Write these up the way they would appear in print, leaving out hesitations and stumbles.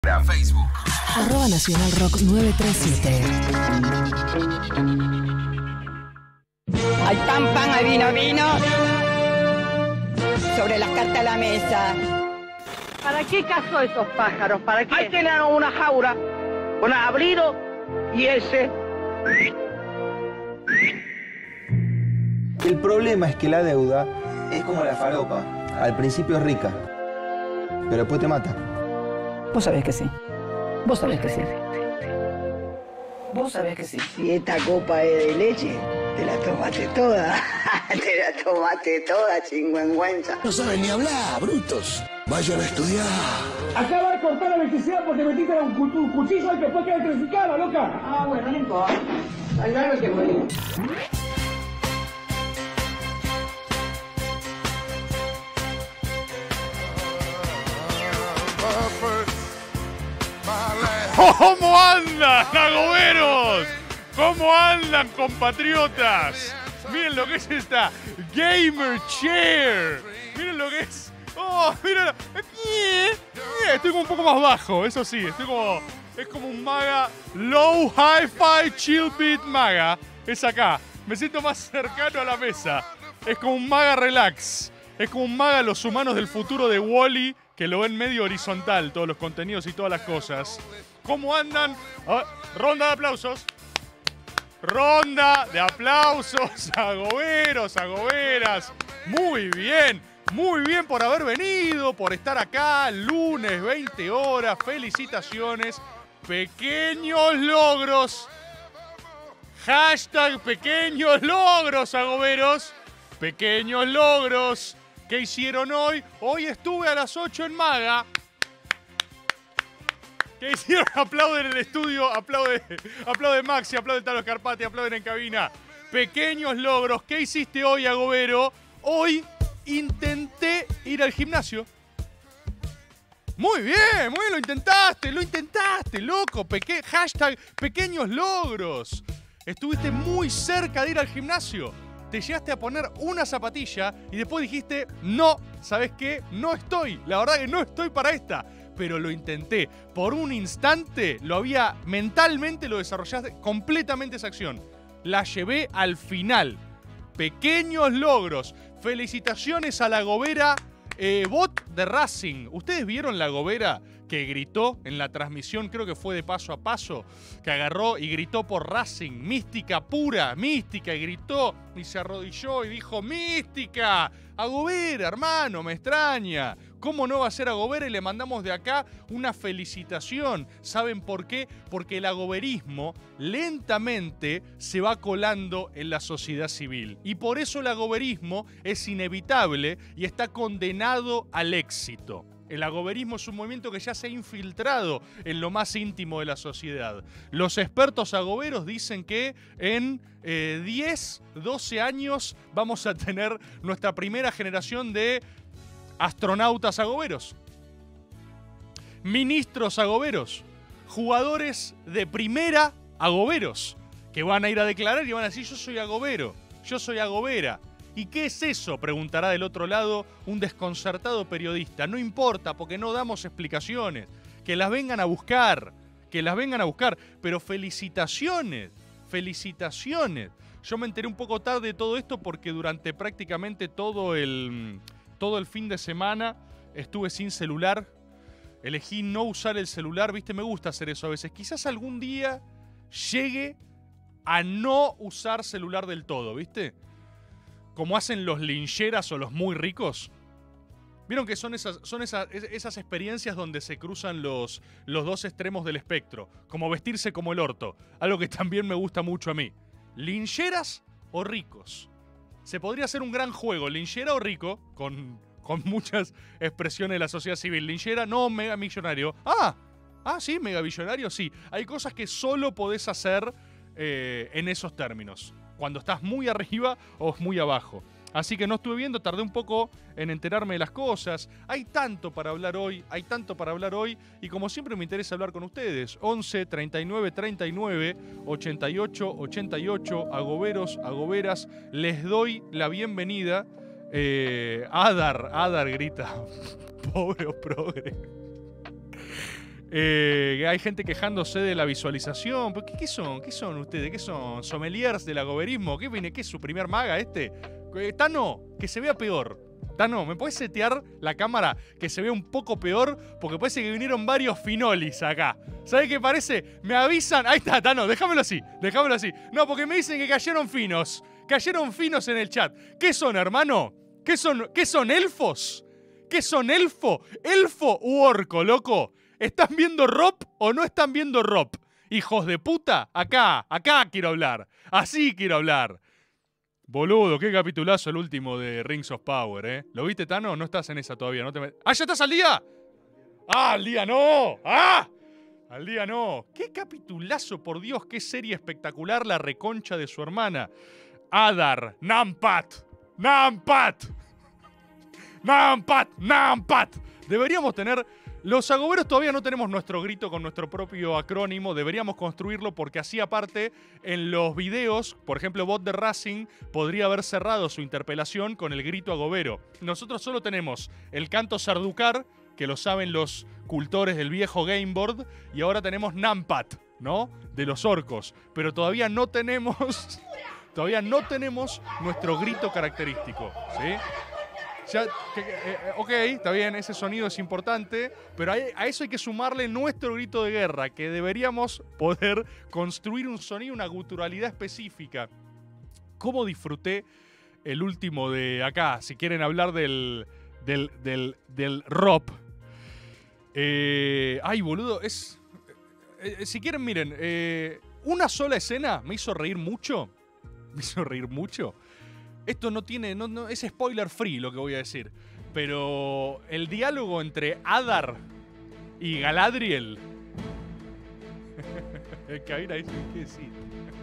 Facebook. @Nacional Rock 937. Hay pan, pan, hay vino, vino. Sobre las cartas a la mesa. ¿Para qué cazó esos pájaros? ¿Para qué? Ahí tienen una jaula con abrido y ese. El problema es que la deuda es como la falopa. Al principio es rica, pero después te mata. Vos sabés que sí. Vos sabés que sí. Vos sabés que sí. Si esta copa es de leche, te la tomaste toda. Te la tomaste toda, chingüengüenza. No saben ni hablar, brutos. Vayan a estudiar. Acaba de cortar la electricidad porque metiste un cuchillo y después queda electrificada, loca. Ah, bueno, no importa. Hay algo que morir. ¿Cómo andan, agoberos? ¿Cómo andan, compatriotas? Miren lo que es esta Gamer Chair. Miren lo que es. Oh, miren. Estoy como un poco más bajo, eso sí. Es como un maga low hi-fi chill beat maga. Es acá. Me siento más cercano a la mesa. Es como un maga relax. Es como un maga los humanos del futuro de Wall-E, que lo ven medio horizontal, todos los contenidos y todas las cosas. ¿Cómo andan? Ronda de aplausos. Ronda de aplausos, agoberos, agoberas. Muy bien por haber venido, por estar acá, lunes, 20 horas. Felicitaciones. Pequeños logros. Hashtag pequeños logros, agoberos. Pequeños logros. ¿Qué hicieron hoy? Hoy estuve a las 8 en Maga. ¿Qué hicieron? Aplauden en el estudio, aplaude Maxi, aplaude Talo Scarpati, aplauden en cabina. Pequeños logros. ¿Qué hiciste hoy, agobero? Hoy intenté ir al gimnasio. Muy bien, lo intentaste, loco. Hashtag pequeños logros. Estuviste muy cerca de ir al gimnasio. Te llegaste a poner una zapatilla y después dijiste, no, ¿sabes qué? No estoy, la verdad que no estoy para esta. Pero lo intenté. Por un instante mentalmente lo desarrollaste completamente esa acción. La llevé al final. Pequeños logros. Felicitaciones a la gobera bot de Racing. ¿Ustedes vieron la gobera que gritó en la transmisión? Creo que fue de Paso a Paso. Que agarró y gritó por Racing. Mística pura, mística. Y gritó y se arrodilló y dijo, mística. Agobera, hermano, me extraña. ¿Cómo no va a ser agobera? Y le mandamos de acá una felicitación. ¿Saben por qué? Porque el agoberismo lentamente se va colando en la sociedad civil. Y por eso el agoberismo es inevitable y está condenado al éxito. El agoberismo es un movimiento que ya se ha infiltrado en lo más íntimo de la sociedad. Los expertos agoberos dicen que en 10, 12 años vamos a tener nuestra primera generación de astronautas agoberos, ministros agoberos, jugadores de primera agoberos, que van a ir a declarar y van a decir, yo soy agobero, yo soy agobera. ¿Y qué es eso?, preguntará del otro lado un desconcertado periodista. No importa, porque no damos explicaciones. Que las vengan a buscar, Pero felicitaciones. Yo me enteré un poco tarde de todo esto porque durante prácticamente todo el fin de semana estuve sin celular. Elegí no usar el celular, ¿viste? Me gusta hacer eso a veces. Quizás algún día llegue a no usar celular del todo, ¿viste? Como hacen los lincheras o los muy ricos. ¿Vieron que son esas experiencias donde se cruzan los dos extremos del espectro? Como vestirse como el orto. Algo que también me gusta mucho a mí. ¿Lincheras o ricos? Se podría hacer un gran juego, linchera o rico, con muchas expresiones de la sociedad civil. Linchera, no mega millonario. Sí, mega millonario, sí. Hay cosas que solo podés hacer en esos términos. Cuando estás muy arriba o muy abajo. Así que no estuve viendo, tardé un poco en enterarme de las cosas. Hay tanto para hablar hoy, y como siempre me interesa hablar con ustedes. 11 39 39 88 88, agoberos, agoberas, les doy la bienvenida. Adar grita, pobre o progre. Hay gente quejándose de la visualización. ¿Pero qué son? ¿Qué son ustedes? ¿Qué son? ¿Sommeliers del agoberismo? ¿Qué viene? ¿Qué es su primer maga este? Tano, que se vea peor. Tano, ¿me puedes setear la cámara que se vea un poco peor? Porque parece que vinieron varios finolis acá. ¿Sabes qué parece? Me avisan. Ahí está, Tano, déjamelo así. Déjamelo así. No, porque me dicen que cayeron finos. Cayeron finos en el chat. ¿Qué son, hermano? ¿Qué son elfos? ¿Qué son elfo? ¿Elfo u orco, loco? ¿Están viendo ROP o no están viendo ROP? Hijos de puta, acá quiero hablar. Así quiero hablar. Boludo, qué capitulazo el último de Rings of Power, ¿eh? ¿Lo viste, Tano? No estás en esa todavía. No te ¡Ah, ya estás al día! ¡Ah, al día no! ¡Ah! Al día no. ¡Qué capitulazo, por Dios! ¡Qué serie espectacular, la reconcha de su hermana! Adar, Nampat. Deberíamos tener... Los agoberos todavía no tenemos nuestro grito con nuestro propio acrónimo. Deberíamos construirlo porque así aparte en los videos, por ejemplo, Bot de Racing podría haber cerrado su interpelación con el grito agobero. Nosotros solo tenemos el canto Sarducar, que lo saben los cultores del viejo Gameboard, y ahora tenemos Nampat, ¿no? De los orcos. Pero todavía no tenemos nuestro grito característico, ¿sí? Ya, ok, está bien, ese sonido es importante, pero a eso hay que sumarle nuestro grito de guerra, que deberíamos poder construir un sonido, una guturalidad específica. ¿Cómo disfruté el último de acá? Si quieren hablar del ROP. Ay, boludo, si quieren, miren, una sola escena me hizo reír mucho. Esto no tiene... No, es spoiler free lo que voy a decir. Pero el diálogo entre Adar y Galadriel... Cabina dice, ¿qué decir?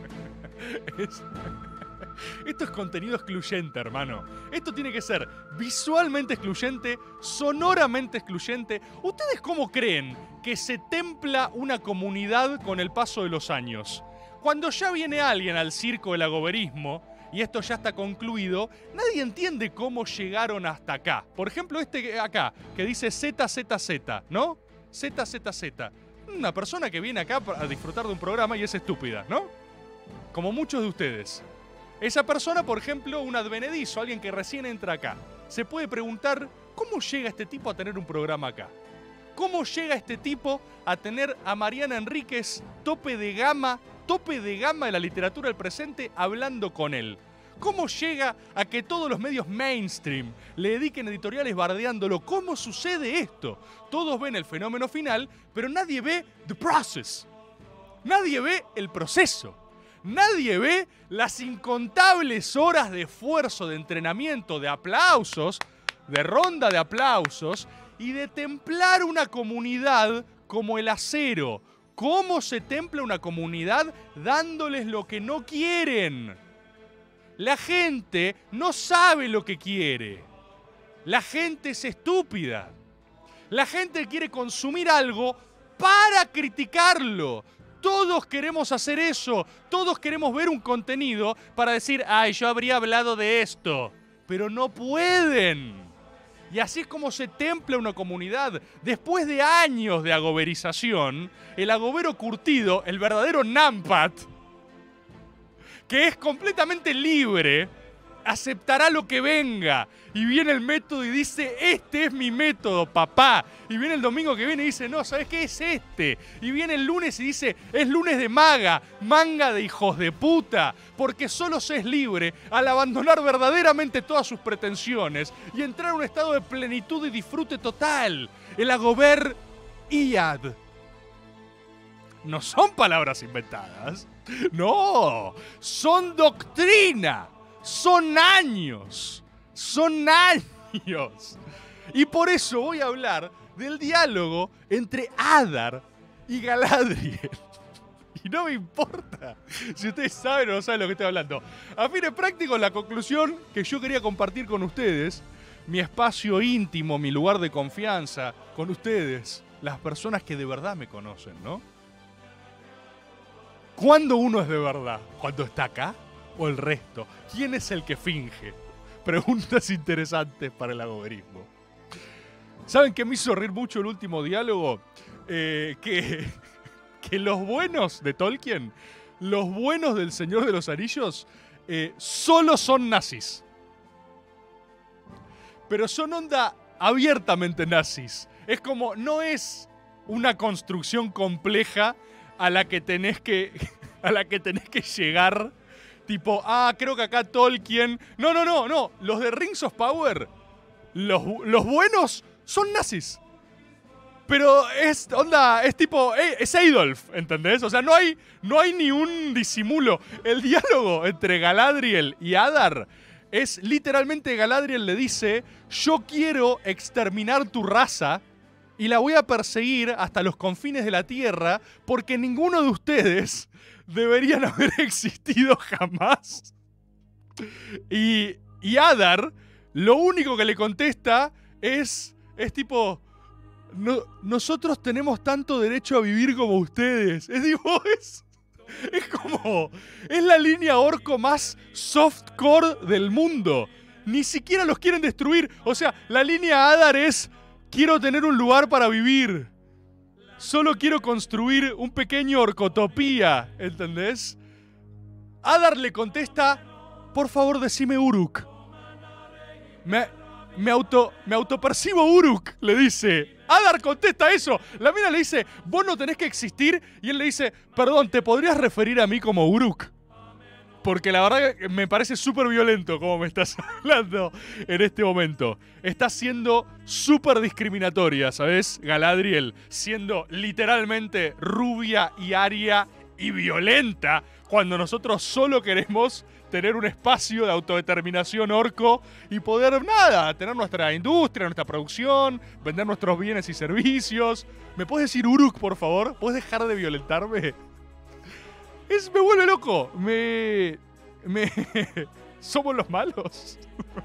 Esto es contenido excluyente, hermano. Esto tiene que ser visualmente excluyente, sonoramente excluyente. ¿Ustedes cómo creen que se templa una comunidad con el paso de los años? Cuando ya viene alguien al circo del agoberismo... y esto ya está concluido, nadie entiende cómo llegaron hasta acá. Por ejemplo, este acá, que dice ZZZ, ¿no? ZZZ. Una persona que viene acá a disfrutar de un programa y es estúpida, ¿no? Como muchos de ustedes. Esa persona, por ejemplo, un advenedizo, alguien que recién entra acá, se puede preguntar, ¿cómo llega este tipo a tener un programa acá? ¿Cómo llega este tipo a tener a Mariana Enríquez, tope de gama de la literatura del presente, hablando con él? ¿Cómo llega a que todos los medios mainstream le dediquen editoriales bardeándolo? ¿Cómo sucede esto? Todos ven el fenómeno final, pero nadie ve the process. Nadie ve el proceso. Nadie ve las incontables horas de esfuerzo, de entrenamiento, de aplausos, de ronda de aplausos y de templar una comunidad como el acero. ¿Cómo se templa una comunidad dándoles lo que no quieren? La gente no sabe lo que quiere. La gente es estúpida. La gente quiere consumir algo para criticarlo. Todos queremos hacer eso. Todos queremos ver un contenido para decir, ay, yo habría hablado de esto. Pero no pueden. Y así es como se templa una comunidad. Después de años de agoberización, el agobero curtido, el verdadero Nampat, que es completamente libre, aceptará lo que venga. Y viene el método y dice, este es mi método, papá. Y viene el domingo que viene y dice, no, ¿sabes qué es este? Y viene el lunes y dice, es lunes de manga de hijos de puta. Porque solo se es libre al abandonar verdaderamente todas sus pretensiones y entrar a un estado de plenitud y disfrute total. El agober iad. No son palabras inventadas. No, son doctrina. Son años. Son años. Y por eso voy a hablar del diálogo entre Adar y Galadriel. Y no me importa si ustedes saben o no saben lo que estoy hablando. A fines prácticos, la conclusión que yo quería compartir con ustedes, mi espacio íntimo, mi lugar de confianza, con ustedes, las personas que de verdad me conocen, ¿no? ¿Cuándo uno es de verdad? ¿Cuando está acá o el resto? ¿Quién es el que finge? Preguntas interesantes para el agoberismo. ¿Saben qué me hizo reír mucho el último diálogo? Que los buenos de Tolkien, los buenos del Señor de los Anillos, solo son nazis. Pero son onda abiertamente nazis. Es como, no es una construcción compleja a la que tenés que llegar. Tipo, creo que acá Tolkien... No. Los de Rings of Power, los buenos son nazis. Pero es tipo, es Adolf, ¿entendés? O sea, no hay ni un disimulo. El diálogo entre Galadriel y Adar es literalmente Galadriel le dice: yo quiero exterminar tu raza y la voy a perseguir hasta los confines de la tierra porque ninguno de ustedes deberían haber existido jamás. Y Adar lo único que le contesta es tipo... nosotros tenemos tanto derecho a vivir como ustedes. Es como... Es la línea orco más softcore del mundo. Ni siquiera los quieren destruir. O sea, la línea Adar es... quiero tener un lugar para vivir. Solo quiero construir un pequeño orcotopía. ¿Entendés? Adar le contesta... por favor, decime Uruk. Me autopercibo Uruk, le dice. Adar contesta eso. La mina le dice, vos no tenés que existir. Y él le dice, perdón, ¿te podrías referir a mí como Uruk? Porque la verdad que me parece súper violento como me estás hablando en este momento. Estás siendo súper discriminatoria, ¿sabes? Galadriel, siendo literalmente rubia y aria y violenta, cuando nosotros solo queremos tener un espacio de autodeterminación orco y poder, tener nuestra industria, nuestra producción, vender nuestros bienes y servicios. ¿Me puedes decir Uruk, por favor? ¿Puedes dejar de violentarme? Me vuelve loco. Somos los malos.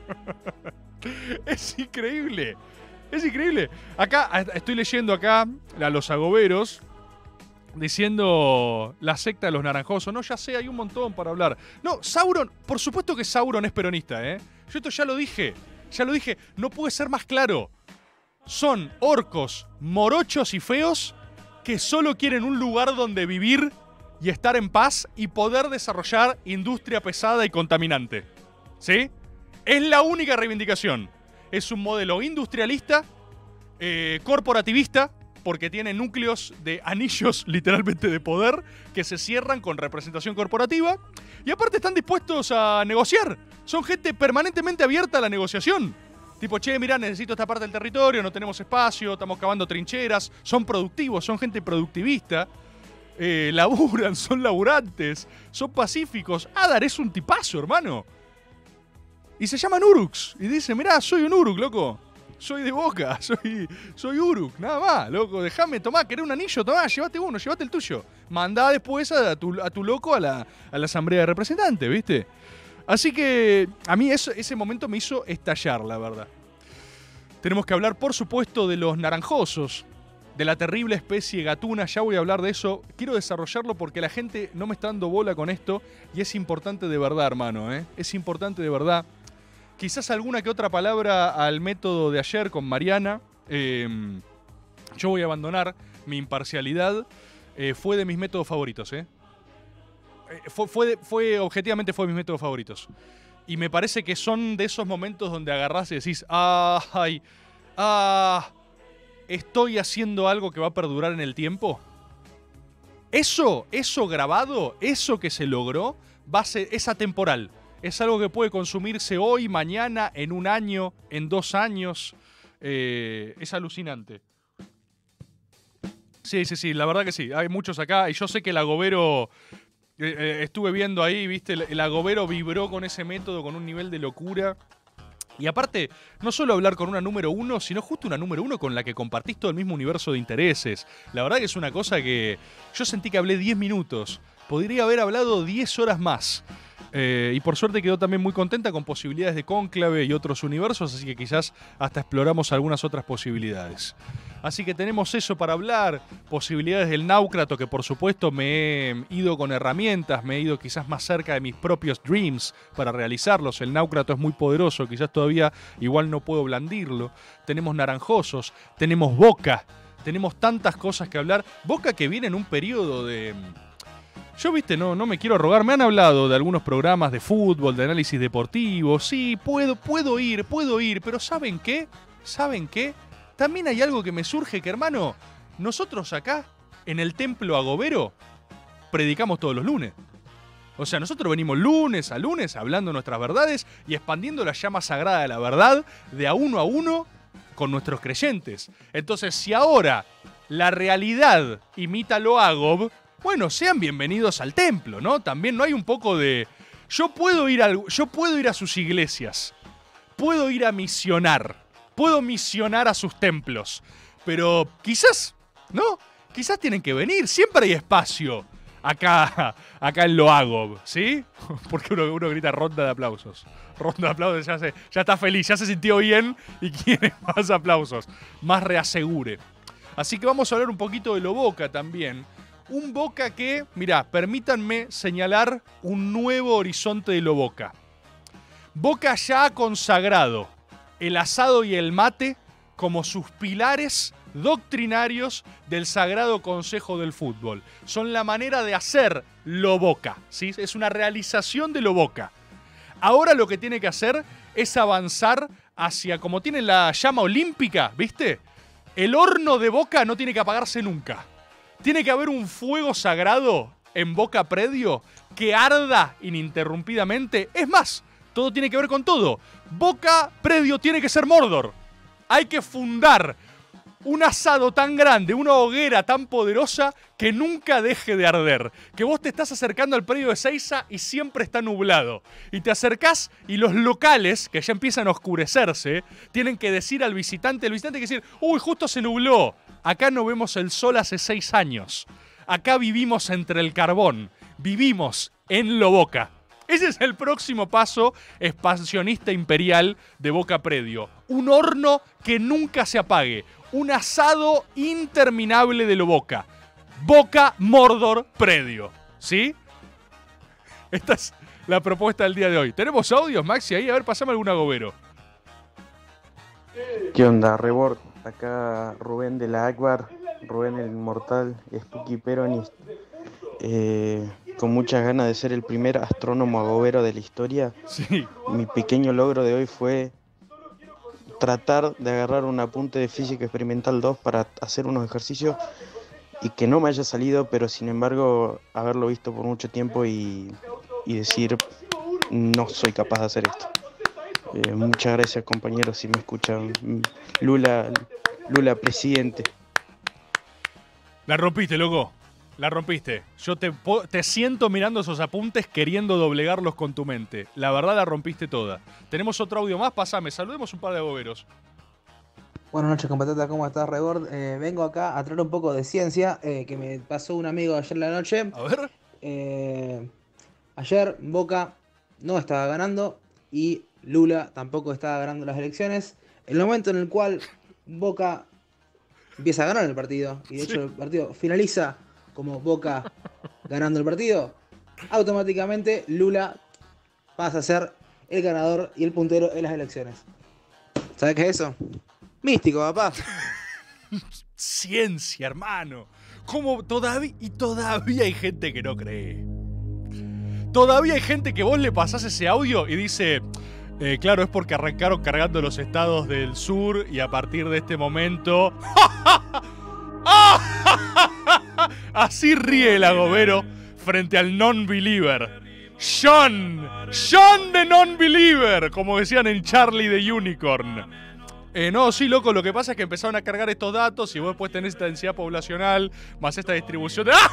Es increíble. Es increíble. Acá, estoy leyendo acá a los agoberos diciendo la secta de los naranjosos. No, ya sé, hay un montón para hablar. No, Sauron, por supuesto que Sauron es peronista, ¿eh? Yo esto ya lo dije, no puede ser más claro. Son orcos morochos y feos que solo quieren un lugar donde vivir y estar en paz y poder desarrollar industria pesada y contaminante. ¿Sí? Es la única reivindicación. Es un modelo industrialista, corporativista, porque tiene núcleos de anillos literalmente de poder que se cierran con representación corporativa y aparte están dispuestos a negociar. Son gente permanentemente abierta a la negociación. Tipo, che, mirá, necesito esta parte del territorio, no tenemos espacio, estamos cavando trincheras. Son productivos, son gente productivista. Laburan, son laburantes, son pacíficos. Adar es un tipazo, hermano. Y se llaman Uruks. Y dice, mirá, soy un Uruk, loco. Soy de Boca, soy Uruk, nada más, loco. Déjame, tomá, ¿querés un anillo? Tomá, llévate uno, llévate el tuyo. Mandá después a tu loco a la asamblea de representantes, ¿viste? Así que a mí ese momento me hizo estallar, la verdad. Tenemos que hablar, por supuesto, de los naranjosos, de la terrible especie gatuna. Ya voy a hablar de eso. Quiero desarrollarlo porque la gente no me está dando bola con esto y es importante de verdad, hermano, ¿eh? Es importante de verdad. Quizás alguna que otra palabra al método de ayer con Mariana. Yo voy a abandonar mi imparcialidad. Fue de mis métodos favoritos, ¿eh? Objetivamente fue de mis métodos favoritos. Y me parece que son de esos momentos donde agarrás y decís, estoy haciendo algo que va a perdurar en el tiempo. Eso grabado, eso que se logró, es atemporal. Es algo que puede consumirse hoy, mañana, en un año, en 2 años. Es alucinante. Sí, la verdad que sí. Hay muchos acá. Y yo sé que el agobero... estuve viendo ahí, ¿viste? El agobero vibró con ese método con un nivel de locura. Y aparte, no solo hablar con una número 1, sino justo una número 1 con la que compartís todo el mismo universo de intereses. La verdad que es una cosa que... Yo sentí que hablé 10 minutos. Podría haber hablado 10 horas más. Y por suerte quedó también muy contenta con posibilidades de Cónclave y otros universos, así que quizás hasta exploramos algunas otras posibilidades. Así que tenemos eso para hablar, posibilidades del Náucrato, que por supuesto me he ido con herramientas, me he ido quizás más cerca de mis propios dreams para realizarlos. El Náucrato es muy poderoso, quizás todavía igual no puedo blandirlo. Tenemos Naranjosos, tenemos Boca, tenemos tantas cosas que hablar. Boca que viene en un periodo de... Yo, viste, no me quiero rogar. Me han hablado de algunos programas de fútbol, de análisis deportivo. Sí, puedo ir, pero ¿saben qué? ¿Saben qué? También hay algo que me surge que, hermano, nosotros acá, en el Templo Agobero, predicamos todos los lunes. O sea, nosotros venimos lunes a lunes hablando nuestras verdades y expandiendo la llama sagrada de la verdad de a uno con nuestros creyentes. Entonces, si ahora la realidad imita lo Agob, bueno, sean bienvenidos al templo, ¿no? También no hay un poco de... Yo puedo ir a sus iglesias, puedo ir a misionar, puedo misionar a sus templos, pero quizás, ¿no? Quizás tienen que venir, siempre hay espacio acá en lo Agob, ¿sí? Porque uno grita ronda de aplausos. Ronda de aplausos, ya está feliz, ya se sintió bien y quiere más aplausos, más reasegure. Así que vamos a hablar un poquito de lo Boca también. Un Boca que, mirá, permítanme señalar un nuevo horizonte de lo Boca. Boca ya ha consagrado el asado y el mate como sus pilares doctrinarios del Sagrado Consejo del Fútbol. Son la manera de hacer lo Boca, ¿sí? Es una realización de lo Boca. Ahora lo que tiene que hacer es avanzar hacia, como tiene la llama olímpica, ¿viste? El horno de Boca no tiene que apagarse nunca. Tiene que haber un fuego sagrado en Boca Predio que arda ininterrumpidamente. Es más, todo tiene que ver con todo. Boca Predio tiene que ser Mordor. Hay que fundar un asado tan grande, una hoguera tan poderosa que nunca deje de arder. Que vos te estás acercando al predio de Seiza y siempre está nublado. Y te acercás y los locales, que ya empiezan a oscurecerse, tienen que decir al visitante, el visitante tiene que decir, uy, justo se nubló. Acá no vemos el sol hace 6 años. Acá vivimos entre el carbón. Vivimos en lo Boca. Ese es el próximo paso expansionista imperial de Boca Predio. Un horno que nunca se apague. Un asado interminable de lo Boca. Boca Mordor Predio. ¿Sí? Esta es la propuesta del día de hoy. ¿Tenemos audios, Maxi? Ahí, a ver, pasame algún agobero. ¿Qué onda, Rebord? Acá Rubén de la Akbar, Rubén el Inmortal, Spooky Peronist. Con muchas ganas de ser el primer astrónomo agobero de la historia. Sí. Mi pequeño logro de hoy fue tratar de agarrar un apunte de física experimental 2 para hacer unos ejercicios y que no me haya salido, pero sin embargo haberlo visto por mucho tiempo y decir no soy capaz de hacer esto. Muchas gracias, compañeros, si me escuchan. Lula presidente. La rompiste, loco. La rompiste. Yo te siento mirando esos apuntes queriendo doblegarlos con tu mente. La verdad la rompiste toda. Tenemos otro audio más, pasame. Saludemos un par de agoberos. Buenas noches, compatriota, ¿cómo estás, Rebord? Vengo acá a traer un poco de ciencia que me pasó un amigo ayer en la noche. A ver. Ayer Boca no estaba ganando y Lula tampoco estaba ganando las elecciones. En el momento en el cual Boca empieza a ganar el partido, y de hecho el partido finaliza como Boca ganando el partido, automáticamente Lula pasa a ser el ganador y el puntero en las elecciones. ¿Sabes qué es eso? Místico, papá. Ciencia, hermano. ¿Cómo todavía hay gente que no cree? Todavía hay gente que vos le pasás ese audio y dice... claro, es porque arrancaron cargando los estados del sur y a partir de este momento... Así ríe el agobero frente al non-believer. John the non-believer, como decían en Charlie the Unicorn. No, sí, loco, lo que pasa es que empezaron a cargar estos datos y vos después tenés esta densidad poblacional más esta distribución de...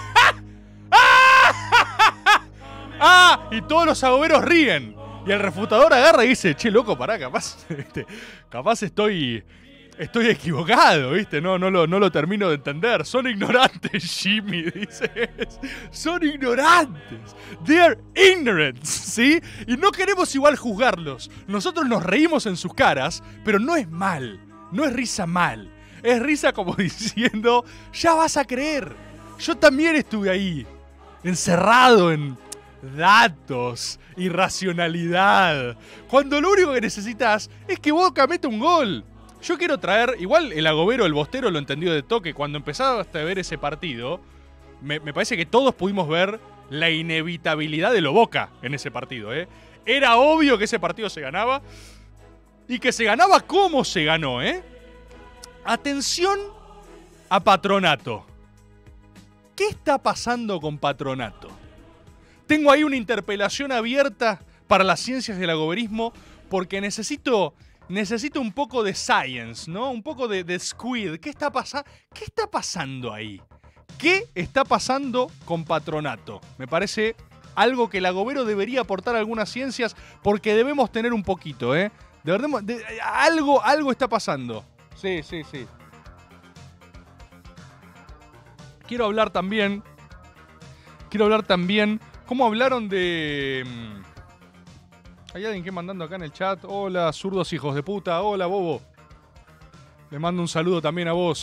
Y todos los agoberos ríen. Y el refutador agarra y dice, che, loco, pará, capaz estoy estoy equivocado, ¿viste? No lo termino de entender. Son ignorantes, Jimmy, dice. Son ignorantes. They're ignorant, ¿sí? Y no queremos igual juzgarlos. Nosotros nos reímos en sus caras, pero no es mal. No es risa mal. Es risa como diciendo, ya vas a creer. Yo también estuve ahí, encerrado en datos y racionalidad. Cuando lo único que necesitas es que Boca meta un gol. Yo quiero traer, igual el agobero, el bostero lo entendió de toque. Cuando empezaste a ver ese partido, me parece que todos pudimos ver la inevitabilidad de lo Boca en ese partido, ¿eh? Era obvio que ese partido se ganaba. Y que se ganaba como se ganó, ¿eh? Atención a Patronato. ¿Qué está pasando con Patronato? Tengo ahí una interpelación abierta para las ciencias del agoberismo porque necesito un poco de science, ¿no? Un poco de squid. ¿Qué está pasando ahí? ¿Qué está pasando con Patronato? Me parece algo que el agobero debería aportar a algunas ciencias porque debemos tener un poquito, ¿eh? Algo está pasando. Sí. Quiero hablar también cómo hablaron de... Hay alguien que mandando acá en el chat. Hola, zurdos hijos de puta. Hola, bobo. Le mando un saludo también a vos.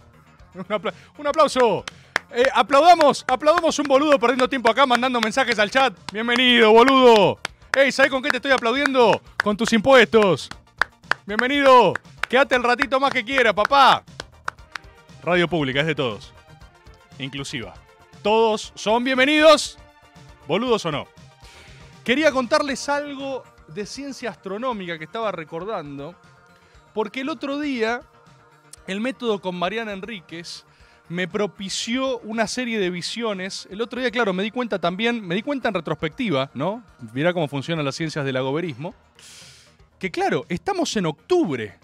Un aplauso. Aplaudamos un boludo perdiendo tiempo acá mandando mensajes al chat. Bienvenido, boludo. Ey, ¿sabés con qué te estoy aplaudiendo? Con tus impuestos. Bienvenido. Quédate el ratito más que quiera, papá. Radio pública, es de todos. Inclusiva. Todos son bienvenidos, boludos o no. Quería contarles algo de ciencia astronómica que estaba recordando, porque el otro día el método con Mariana Enríquez me propició una serie de visiones. El otro día, claro, me di cuenta en retrospectiva, ¿no? Mirá cómo funcionan las ciencias del agoberismo. Que claro, estamos en octubre.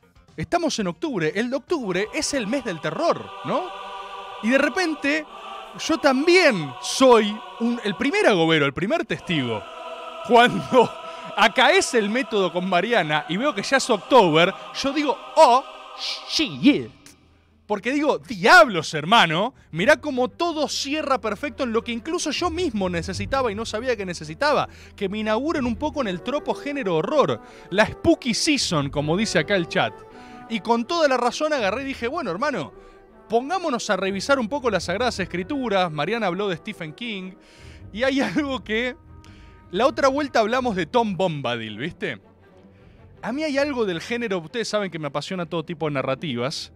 El de octubre es el mes del terror, ¿no? Y de repente, yo también soy el primer agobero, el primer testigo. Cuando acaece el método con Mariana y veo que ya es octubre, yo digo, oh, shit. Porque digo, diablos, hermano, mirá cómo todo cierra perfecto en lo que incluso yo mismo necesitaba y no sabía que necesitaba. Que me inauguren un poco en el tropo género horror. La spooky season, como dice acá el chat. Y con toda la razón agarré y dije, bueno, hermano, pongámonos a revisar un poco las Sagradas Escrituras. Mariana habló de Stephen King. Y hay algo que... La otra vuelta hablamos de Tom Bombadil, ¿viste? A mí hay algo del género... Ustedes saben que me apasiona todo tipo de narrativas.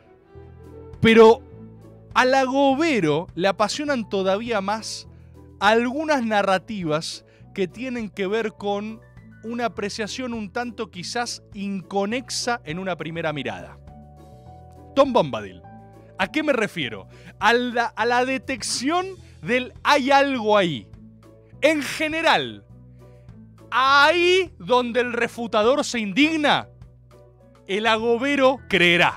Pero al agobero le apasionan todavía más algunas narrativas que tienen que ver con una apreciación un tanto quizás inconexa en una primera mirada. Tom Bombadil. ¿A qué me refiero? A la detección del hay algo ahí. En general, ahí donde el refutador se indigna, el agobero creerá.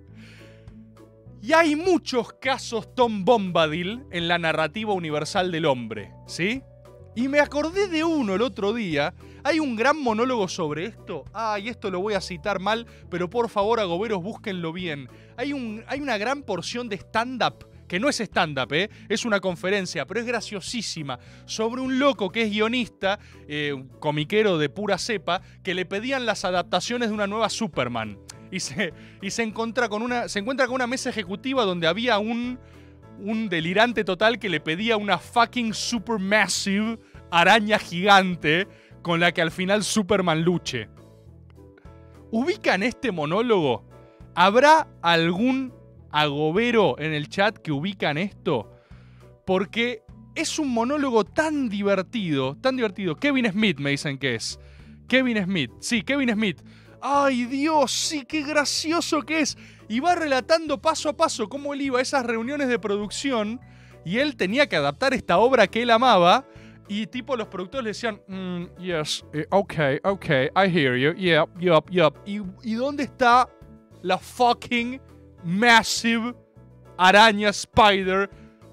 Y hay muchos casos Tom Bombadil en la narrativa universal del hombre, ¿sí? Y me acordé de uno el otro día. Hay un gran monólogo sobre esto. Y esto lo voy a citar mal, pero por favor, agoberos, búsquenlo bien. Hay una gran porción de stand-up, que no es stand-up, es una conferencia, pero es graciosísima, sobre un loco que es guionista, un comiquero de pura cepa, que le pedían las adaptaciones de una nueva Superman. Y se encuentra con una mesa ejecutiva donde había un delirante total que le pedía una fucking supermassive araña gigante con la que al final Superman luche. ¿Ubican este monólogo? ¿Habrá algún agobero en el chat que ubican esto? Porque es un monólogo tan divertido, tan divertido. Kevin Smith me dicen que es. Kevin Smith. Sí, Kevin Smith. ¡Ay, Dios! Sí, qué gracioso que es. Y va relatando paso a paso cómo él iba a esas reuniones de producción y él tenía que adaptar esta obra que él amaba y tipo los productores le decían yes, okay, I hear you, yep. ¿Y dónde está la fucking massive araña spider?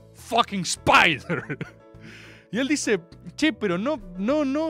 Y él dice, che, pero no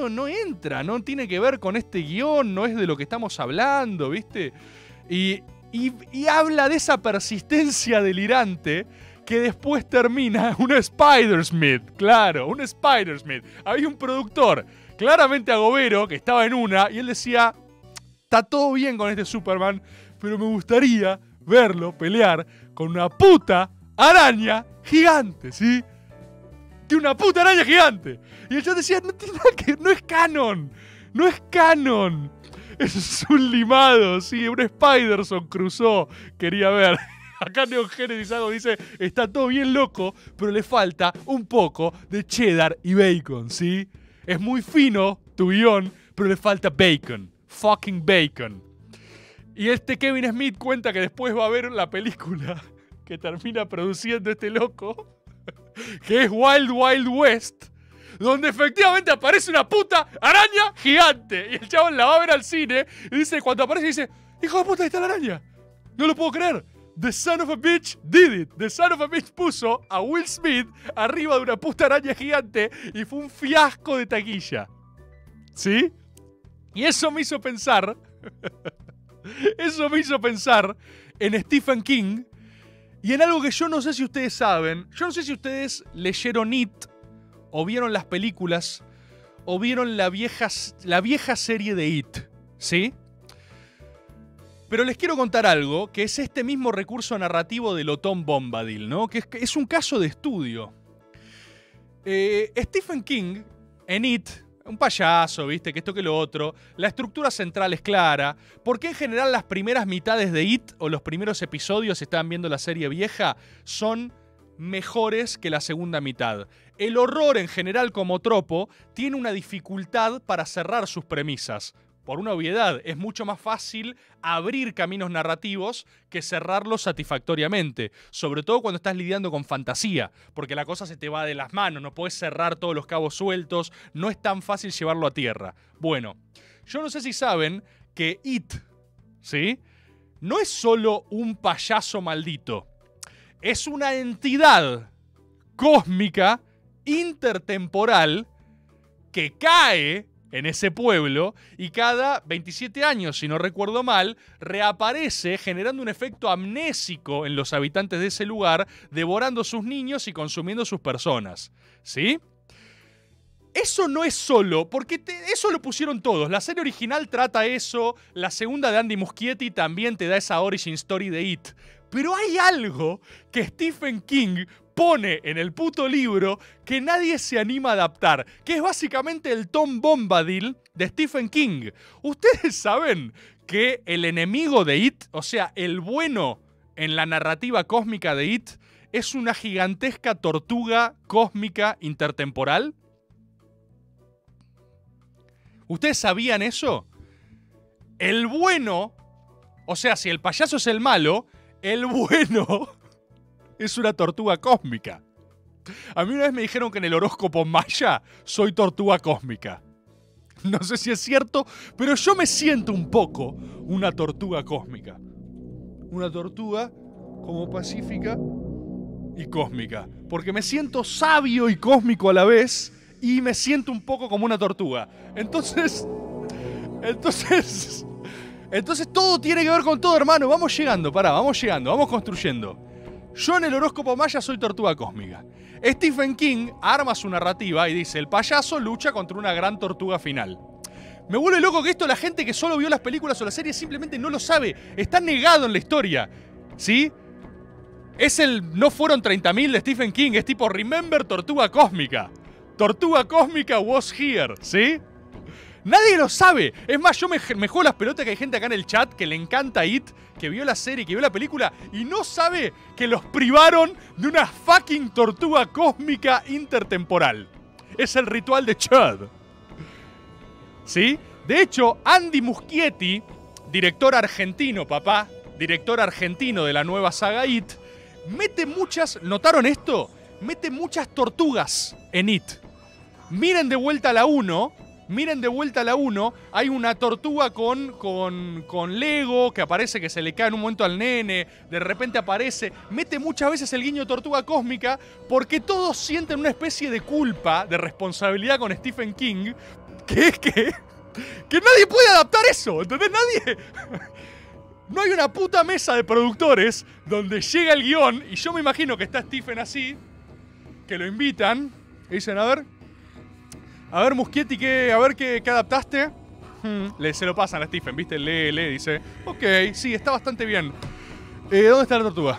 entra, no tiene que ver con este guión, no es de lo que estamos hablando, ¿viste? Y Y habla de esa persistencia delirante que después termina un Spider-Smith. Claro, un Spider-Smith. Había un productor, claramente agobero, que estaba en una, y él decía, está todo bien con este Superman, pero me gustaría verlo pelear con una puta araña gigante, ¿sí? De una puta araña gigante. Y el chat decía, no tiene nada que ver, no es canon. No es canon. Es un limado, sí, un Spiderson cruzó. Quería ver. Acá Neo Genesis algo dice, está todo bien loco, pero le falta un poco de cheddar y bacon, ¿sí? Es muy fino tu guión, pero le falta bacon. Fucking bacon. Y Kevin Smith cuenta que después va a ver la película que termina produciendo este loco, que es Wild Wild West, donde efectivamente aparece una puta araña gigante. Y el chabón la va a ver al cine y dice, cuando aparece, dice, hijo de puta, ahí está la araña. No lo puedo creer. The son of a bitch did it. The son of a bitch puso a Will Smith arriba de una puta araña gigante y fue un fiasco de taquilla. ¿Sí? Y eso me hizo pensar... eso me hizo pensar en Stephen King y en algo que yo no sé si ustedes saben. Yo no sé si ustedes leyeron It, o vieron las películas, o vieron la vieja serie de It, ¿sí? Pero les quiero contar algo, que es este mismo recurso narrativo del Tom Bombadil, ¿no? Que es un caso de estudio. Stephen King, en It, un payaso, ¿viste? Que esto que lo otro. La estructura central es clara. ¿Por qué en general las primeras mitades de It, o los primeros episodios, si estaban viendo la serie vieja, son mejores que la segunda mitad? El horror en general como tropo tiene una dificultad para cerrar sus premisas. Por una obviedad, es mucho más fácil abrir caminos narrativos que cerrarlos satisfactoriamente. Sobre todo cuando estás lidiando con fantasía, porque la cosa se te va de las manos, no podés cerrar todos los cabos sueltos, no es tan fácil llevarlo a tierra. Bueno, yo no sé si saben que It, ¿sí? No es solo un payaso maldito, es una entidad cósmica, intertemporal, que cae en ese pueblo y cada 27 años, si no recuerdo mal, reaparece generando un efecto amnésico en los habitantes de ese lugar, devorando sus niños y consumiendo sus personas. ¿Sí? Eso no es solo, porque eso lo pusieron todos. La serie original trata eso, la segunda de Andy Muschietti también te da esa origin story de It. Pero hay algo que Stephen King pone en el puto libro que nadie se anima a adaptar, que es básicamente el Tom Bombadil de Stephen King. Ustedes saben que el enemigo de It, o sea, el bueno en la narrativa cósmica de It, es una gigantesca tortuga cósmica intertemporal. ¿Ustedes sabían eso? El bueno, o sea, si el payaso es el malo, el bueno es una tortuga cósmica. A mí una vez me dijeron que en el horóscopo maya soy tortuga cósmica. No sé si es cierto, pero yo me siento un poco una tortuga cósmica. Una tortuga como pacífica y cósmica. Porque me siento sabio y cósmico a la vez y me siento un poco como una tortuga. Entonces todo tiene que ver con todo, hermano. Vamos llegando, vamos llegando, vamos construyendo. Yo en el horóscopo maya soy tortuga cósmica. Stephen King arma su narrativa y dice, el payaso lucha contra una gran tortuga final. Me vuelve loco que esto la gente que solo vio las películas o las series simplemente no lo sabe. Está negado en la historia. ¿Sí? Es no fueron 30.000 de Stephen King. Es tipo, remember Tortuga Cósmica. Tortuga Cósmica was here. ¿Sí? Nadie lo sabe. Es más, yo me juego las pelotas que hay gente acá en el chat que le encanta It, que vio la serie, que vio la película y no sabe que los privaron de una fucking tortuga cósmica intertemporal. Es el ritual de Chud. ¿Sí? De hecho, Andy Muschietti, director argentino, papá, director argentino de la nueva saga It, mete muchas... ¿Notaron esto? Mete muchas tortugas en It. Miren de vuelta a la 1... Miren de vuelta a la 1, hay una tortuga con Lego que aparece, que se le cae en un momento al nene, de repente aparece, mete muchas veces el guiño de tortuga cósmica porque todos sienten una especie de culpa, de responsabilidad con Stephen King, que es que nadie puede adaptar eso, ¿entendés? Nadie... no hay una puta mesa de productores donde llega el guión y yo me imagino que está Stephen así, que lo invitan y dicen, a ver Muschietti, a ver qué adaptaste. Se lo pasan a Stephen, ¿viste? Lee, dice, ok, sí, está bastante bien. ¿Dónde está la tortuga?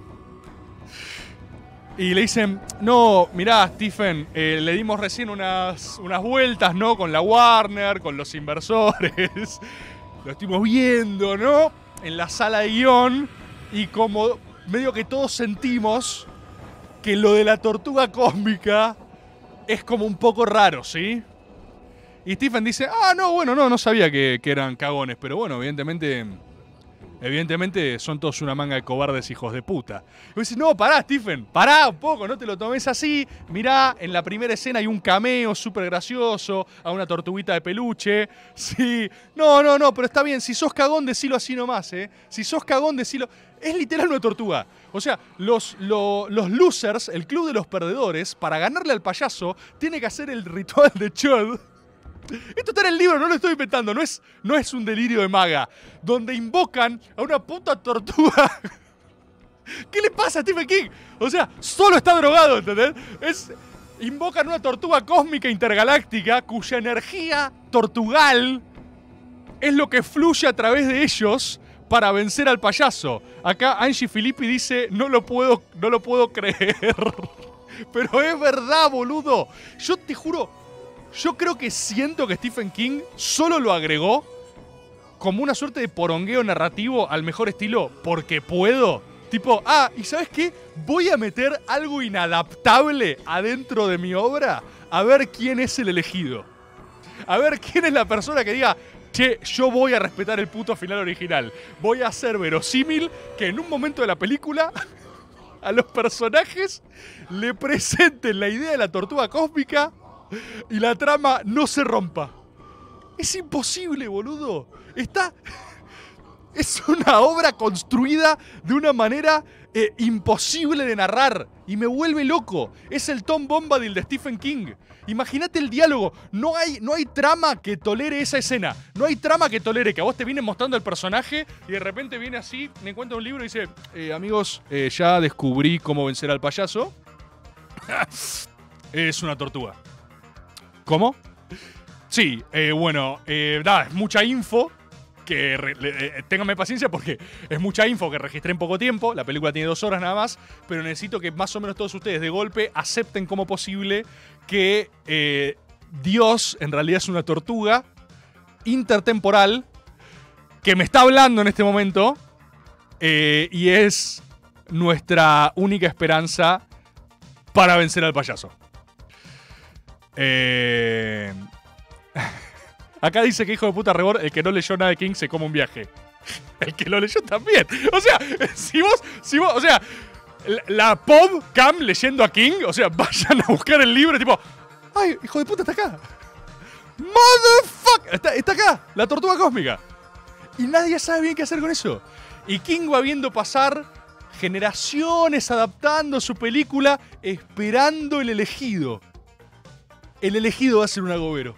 Y le dicen, no, mirá, Stephen, le dimos recién unas vueltas, ¿no? Con la Warner, con los inversores. Lo estuvimos viendo, ¿no? En la sala de guión. Y como medio que todos sentimos que lo de la tortuga cósmica es como un poco raro, ¿sí? Y Stephen dice, no sabía que eran cagones. Pero bueno, evidentemente son todos una manga de cobardes hijos de puta. Y dice, no, pará, Stephen, pará un poco, no te lo tomes así. Mirá, en la primera escena hay un cameo súper gracioso a una tortuguita de peluche. Sí, no, pero está bien, si sos cagón, decilo así nomás, ¿eh? Si sos cagón, decilo. Es literal una tortuga. O sea, los losers, el club de los perdedores, para ganarle al payaso, tiene que hacer el ritual de Chod. Esto está en el libro, no lo estoy inventando, no es un delirio de maga, donde invocan a una puta tortuga. ¿Qué le pasa a Stephen King? O sea, solo está drogado, ¿entendés? Invocan una tortuga cósmica intergaláctica cuya energía tortugal es lo que fluye a través de ellos para vencer al payaso. Acá Angie Filippi dice, no lo puedo creer. Pero es verdad, boludo. Yo te juro... Yo creo que siento que Stephen King solo lo agregó como una suerte de porongueo narrativo al mejor estilo porque puedo. Tipo, ¿y sabes qué? Voy a meter algo inadaptable adentro de mi obra a ver quién es el elegido. A ver quién es la persona que diga, che, yo voy a respetar el puto final original. Voy a hacer verosímil que en un momento de la película a los personajes le presenten la idea de la tortuga cósmica y la trama no se rompa. Es imposible, boludo. Es una obra construida de una manera imposible de narrar. Y me vuelve loco. Es el Tom Bombadil de Stephen King. Imagínate el diálogo. No hay trama que tolere esa escena. No hay trama que tolere que a vos te vienen mostrando el personaje y de repente viene así, me encuentra un libro y dice, amigos, ya descubrí cómo vencer al payaso. Es una tortuga. ¿Cómo? Sí, bueno, es mucha info. Ténganme paciencia porque es mucha info que registré en poco tiempo. La película tiene 2 horas nada más. Pero necesito que más o menos todos ustedes de golpe acepten como posible que Dios en realidad es una tortuga intertemporal que me está hablando en este momento y es nuestra única esperanza para vencer al payaso. Acá dice que hijo de puta Rebor, el que no leyó nada de King se come un viaje. El que lo leyó también. O sea, si vos, o sea, la Pop Cam leyendo a King, o sea, vayan a buscar el libro tipo, ay, hijo de puta, está acá. Motherfucker, está acá, la tortuga cósmica. Y nadie sabe bien qué hacer con eso. Y King va viendo pasar generaciones adaptando su película, esperando el elegido. El elegido va a ser un agobero.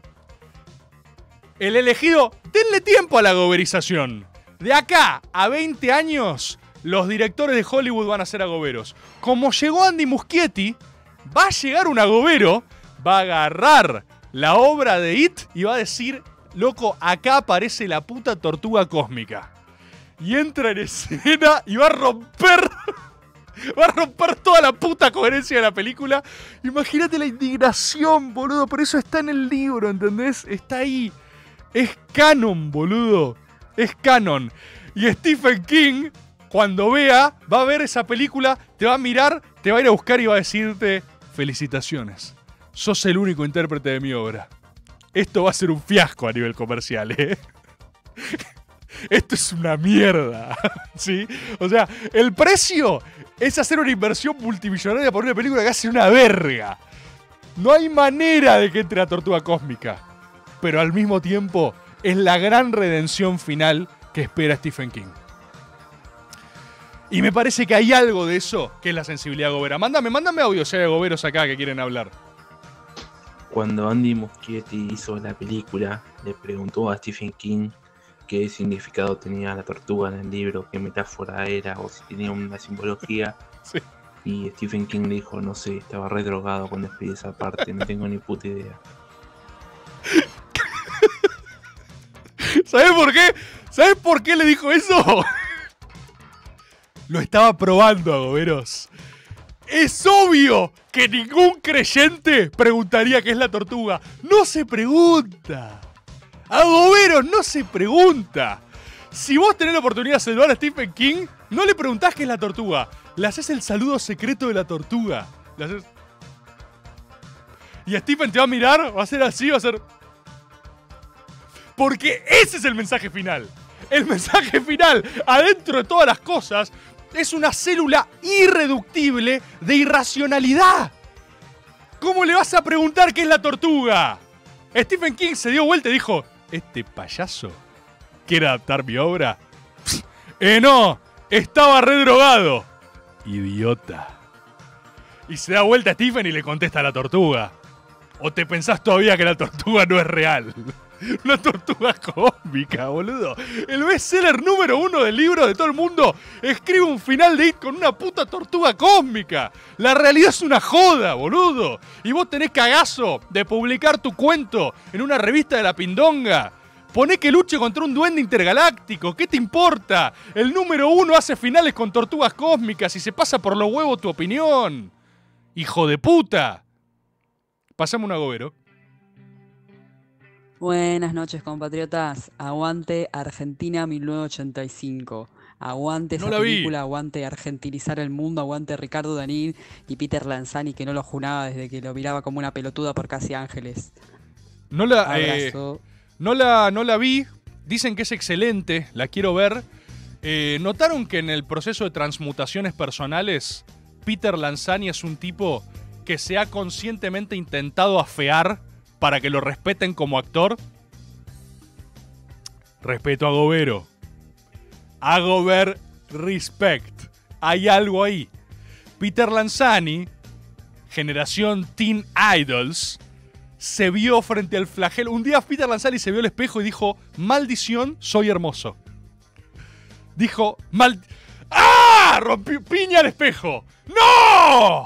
El elegido, denle tiempo a la agoberización. De acá a 20 años, los directores de Hollywood van a ser agoberos. Como llegó Andy Muschietti, va a llegar un agobero, va a agarrar la obra de It y va a decir, loco, acá aparece la puta tortuga cósmica. Y entra en escena y va a romper... Va a romper toda la puta coherencia de la película. Imagínate la indignación, boludo. Por eso está en el libro, ¿entendés? Está ahí. Es canon, boludo. Es canon. Y Stephen King, cuando va a ver esa película, te va a mirar, te va a ir a buscar y va a decirte, felicitaciones. Sos el único intérprete de mi obra. Esto va a ser un fiasco a nivel comercial, ¿eh? Esto es una mierda, ¿sí? O sea, el precio es hacer una inversión multimillonaria por una película que hace una verga. No hay manera de que entre la tortuga cósmica. Pero al mismo tiempo es la gran redención final que espera Stephen King. Y me parece que hay algo de eso que es la sensibilidad agobera. Mándame audio si hay agoberos acá que quieren hablar. Cuando Andy Muschietti hizo la película, le preguntó a Stephen King qué significado tenía la tortuga en el libro, qué metáfora era, o si tenía una simbología. Sí. Y Stephen King le dijo, no sé, estaba re drogado cuando escribí esa parte, no tengo ni puta idea. ¿Sabés por qué? ¿Sabés por qué le dijo eso? Lo estaba probando, Agoberos. Es obvio que ningún creyente preguntaría qué es la tortuga. No se pregunta. Agoberos, no se pregunta. Si vos tenés la oportunidad de saludar a Stephen King, no le preguntás qué es la tortuga. Le haces el saludo secreto de la tortuga. Le haces... Y Stephen te va a mirar, va a ser así, va a ser... Porque ese es el mensaje final. El mensaje final, adentro de todas las cosas, es una célula irreductible de irracionalidad. ¿Cómo le vas a preguntar qué es la tortuga? Stephen King se dio vuelta y dijo, ¿este payaso quiere adaptar mi obra? No, estaba redrogado. Idiota. Y se da vuelta a Stephen y le contesta a la tortuga. ¿O te pensás todavía que la tortuga no es real? Una tortuga cósmica, boludo. El bestseller número 1 del libro de todo el mundo escribe un final de It con una puta tortuga cósmica. La realidad es una joda, boludo. Y vos tenés cagazo de publicar tu cuento en una revista de la pindonga. Poné que luche contra un duende intergaláctico. ¿Qué te importa? El número 1 hace finales con tortugas cósmicas y se pasa por los huevos tu opinión. ¡Hijo de puta! Pasame un agobero. Buenas noches, compatriotas. Aguante Argentina 1985. Aguante esa película, aguante argentinizar el mundo, aguante Ricardo Darín y Peter Lanzani, que no lo junaba desde que lo miraba como una pelotuda por Casi Ángeles. No la vi. Dicen que es excelente, la quiero ver. ¿Notaron que en el proceso de transmutaciones personales, Peter Lanzani es un tipo que se ha conscientemente intentado afear para que lo respeten como actor? Respeto a Gobero. Agober respect. Hay algo ahí. Peter Lanzani, generación Teen Idols, se vio frente al flagelo. Un día Peter Lanzani se vio al espejo y dijo, maldición, soy hermoso. Dijo, ¡ah! Rompió piña al espejo. ¡No!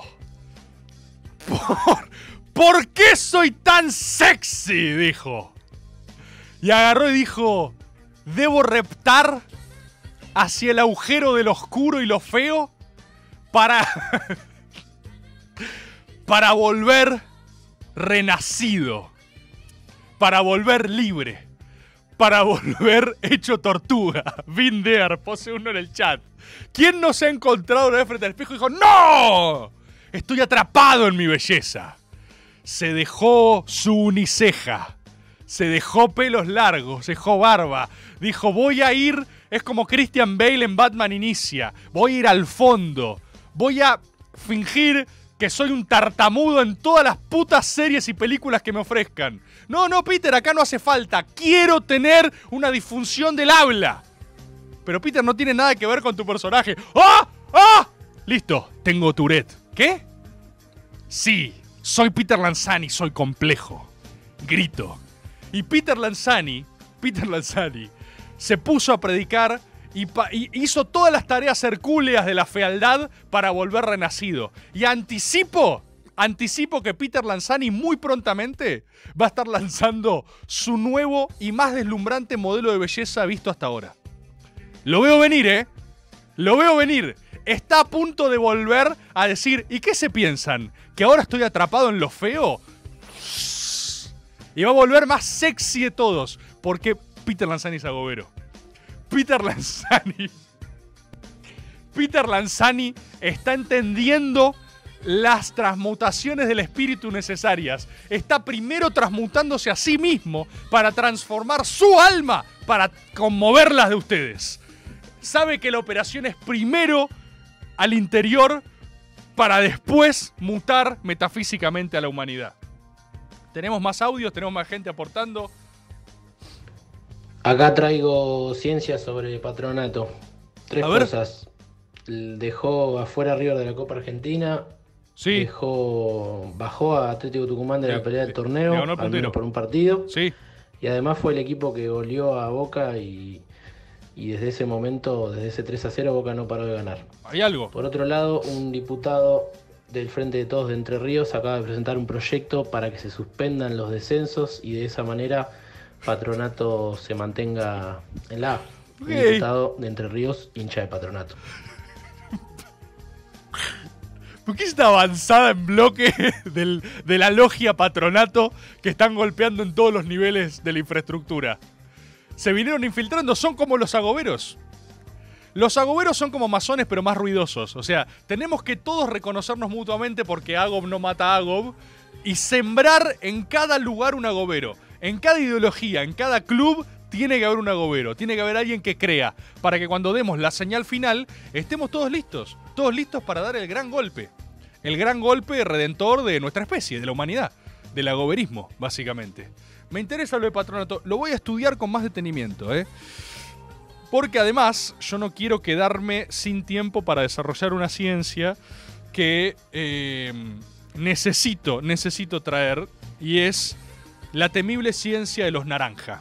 ¿Por qué soy tan sexy? Dijo. Y agarró y dijo, debo reptar hacia el agujero de lo oscuro y lo feo para volver renacido, para volver libre, para volver hecho tortuga. Been there, pose uno en el chat. ¿Quién no se ha encontrado una vez frente al espejo y dijo, ¡no! Estoy atrapado en mi belleza. Se dejó su uniceja, se dejó pelos largos, se dejó barba. Dijo, voy a ir, es como Christian Bale en Batman Inicia, voy a ir al fondo, voy a fingir que soy un tartamudo en todas las putas series y películas que me ofrezcan. No, Peter, acá no hace falta, quiero tener una disfunción del habla. Pero Peter, no tiene nada que ver con tu personaje. ¡Ah! ¡Ah! Listo, tengo Tourette. ¿Qué? Sí. Soy Peter Lanzani, soy complejo. Grito. Y Peter Lanzani se puso a predicar y hizo todas las tareas hercúleas de la fealdad para volver renacido. Y anticipo que Peter Lanzani muy prontamente va a estar lanzando su nuevo y más deslumbrante modelo de belleza visto hasta ahora. Lo veo venir, ¿eh? Lo veo venir. Está a punto de volver a decir, ¿y qué se piensan? ¿Que ahora estoy atrapado en lo feo? Y va a volver más sexy de todos. Porque Peter Lanzani es agobero. Peter Lanzani está entendiendo las transmutaciones del espíritu necesarias. Está primero transmutándose a sí mismo para transformar su alma, para conmoverlas de ustedes. Sabe que la operación es primero al interior para después mutar metafísicamente a la humanidad. Tenemos más audios, tenemos más gente aportando. Acá traigo ciencia sobre Patronato. Tres cosas. Dejó afuera a River de la Copa Argentina. Sí. Bajó a Atlético Tucumán de la pelea del torneo, al menos por un partido. Sí. Y además fue el equipo que goleó a Boca y desde ese momento, desde ese 3-0, Boca no paró de ganar. ¿Hay algo? Por otro lado, un diputado del Frente de Todos de Entre Ríos acaba de presentar un proyecto para que se suspendan los descensos y de esa manera Patronato se mantenga en la A. Un diputado de Entre Ríos, hincha de Patronato. ¿Por qué esta avanzada en bloque de la logia Patronato que están golpeando en todos los niveles de la infraestructura? Se vinieron infiltrando, son como los agoberos. Los agoberos son como masones pero más ruidosos. O sea, tenemos que todos reconocernos mutuamente porque Agob no mata a Agob y sembrar en cada lugar un agobero. En cada ideología, en cada club tiene que haber un agobero. Tiene que haber alguien que crea para que cuando demos la señal final estemos todos listos. Todos listos para dar el gran golpe. El gran golpe redentor de nuestra especie, de la humanidad. Del agoberismo, básicamente. Me interesa lo de Patronato. Lo voy a estudiar con más detenimiento, porque además yo no quiero quedarme sin tiempo para desarrollar una ciencia que necesito traer, y es la temible ciencia de los naranja.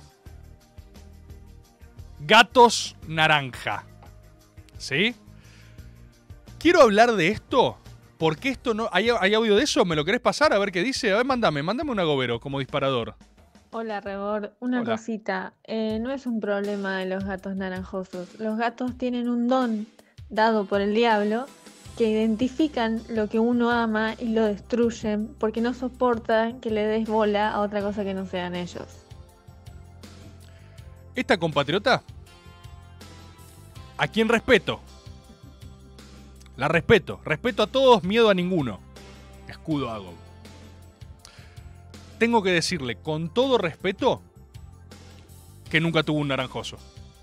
Gatos naranja. ¿Sí? Quiero hablar de esto porque esto no... ¿Hay audio de eso? ¿Me lo querés pasar? A ver qué dice. A ver, mándame un agobero como disparador. Hola, Rebord. Una cosita. No es un problema de los gatos naranjosos. Los gatos tienen un don dado por el diablo que identifican lo que uno ama y lo destruyen porque no soportan que le des bola a otra cosa que no sean ellos. Esta compatriota, a quien respeto. La respeto. Respeto a todos, miedo a ninguno. Escudo Agob. Tengo que decirle con todo respeto que nunca tuvo un naranjoso.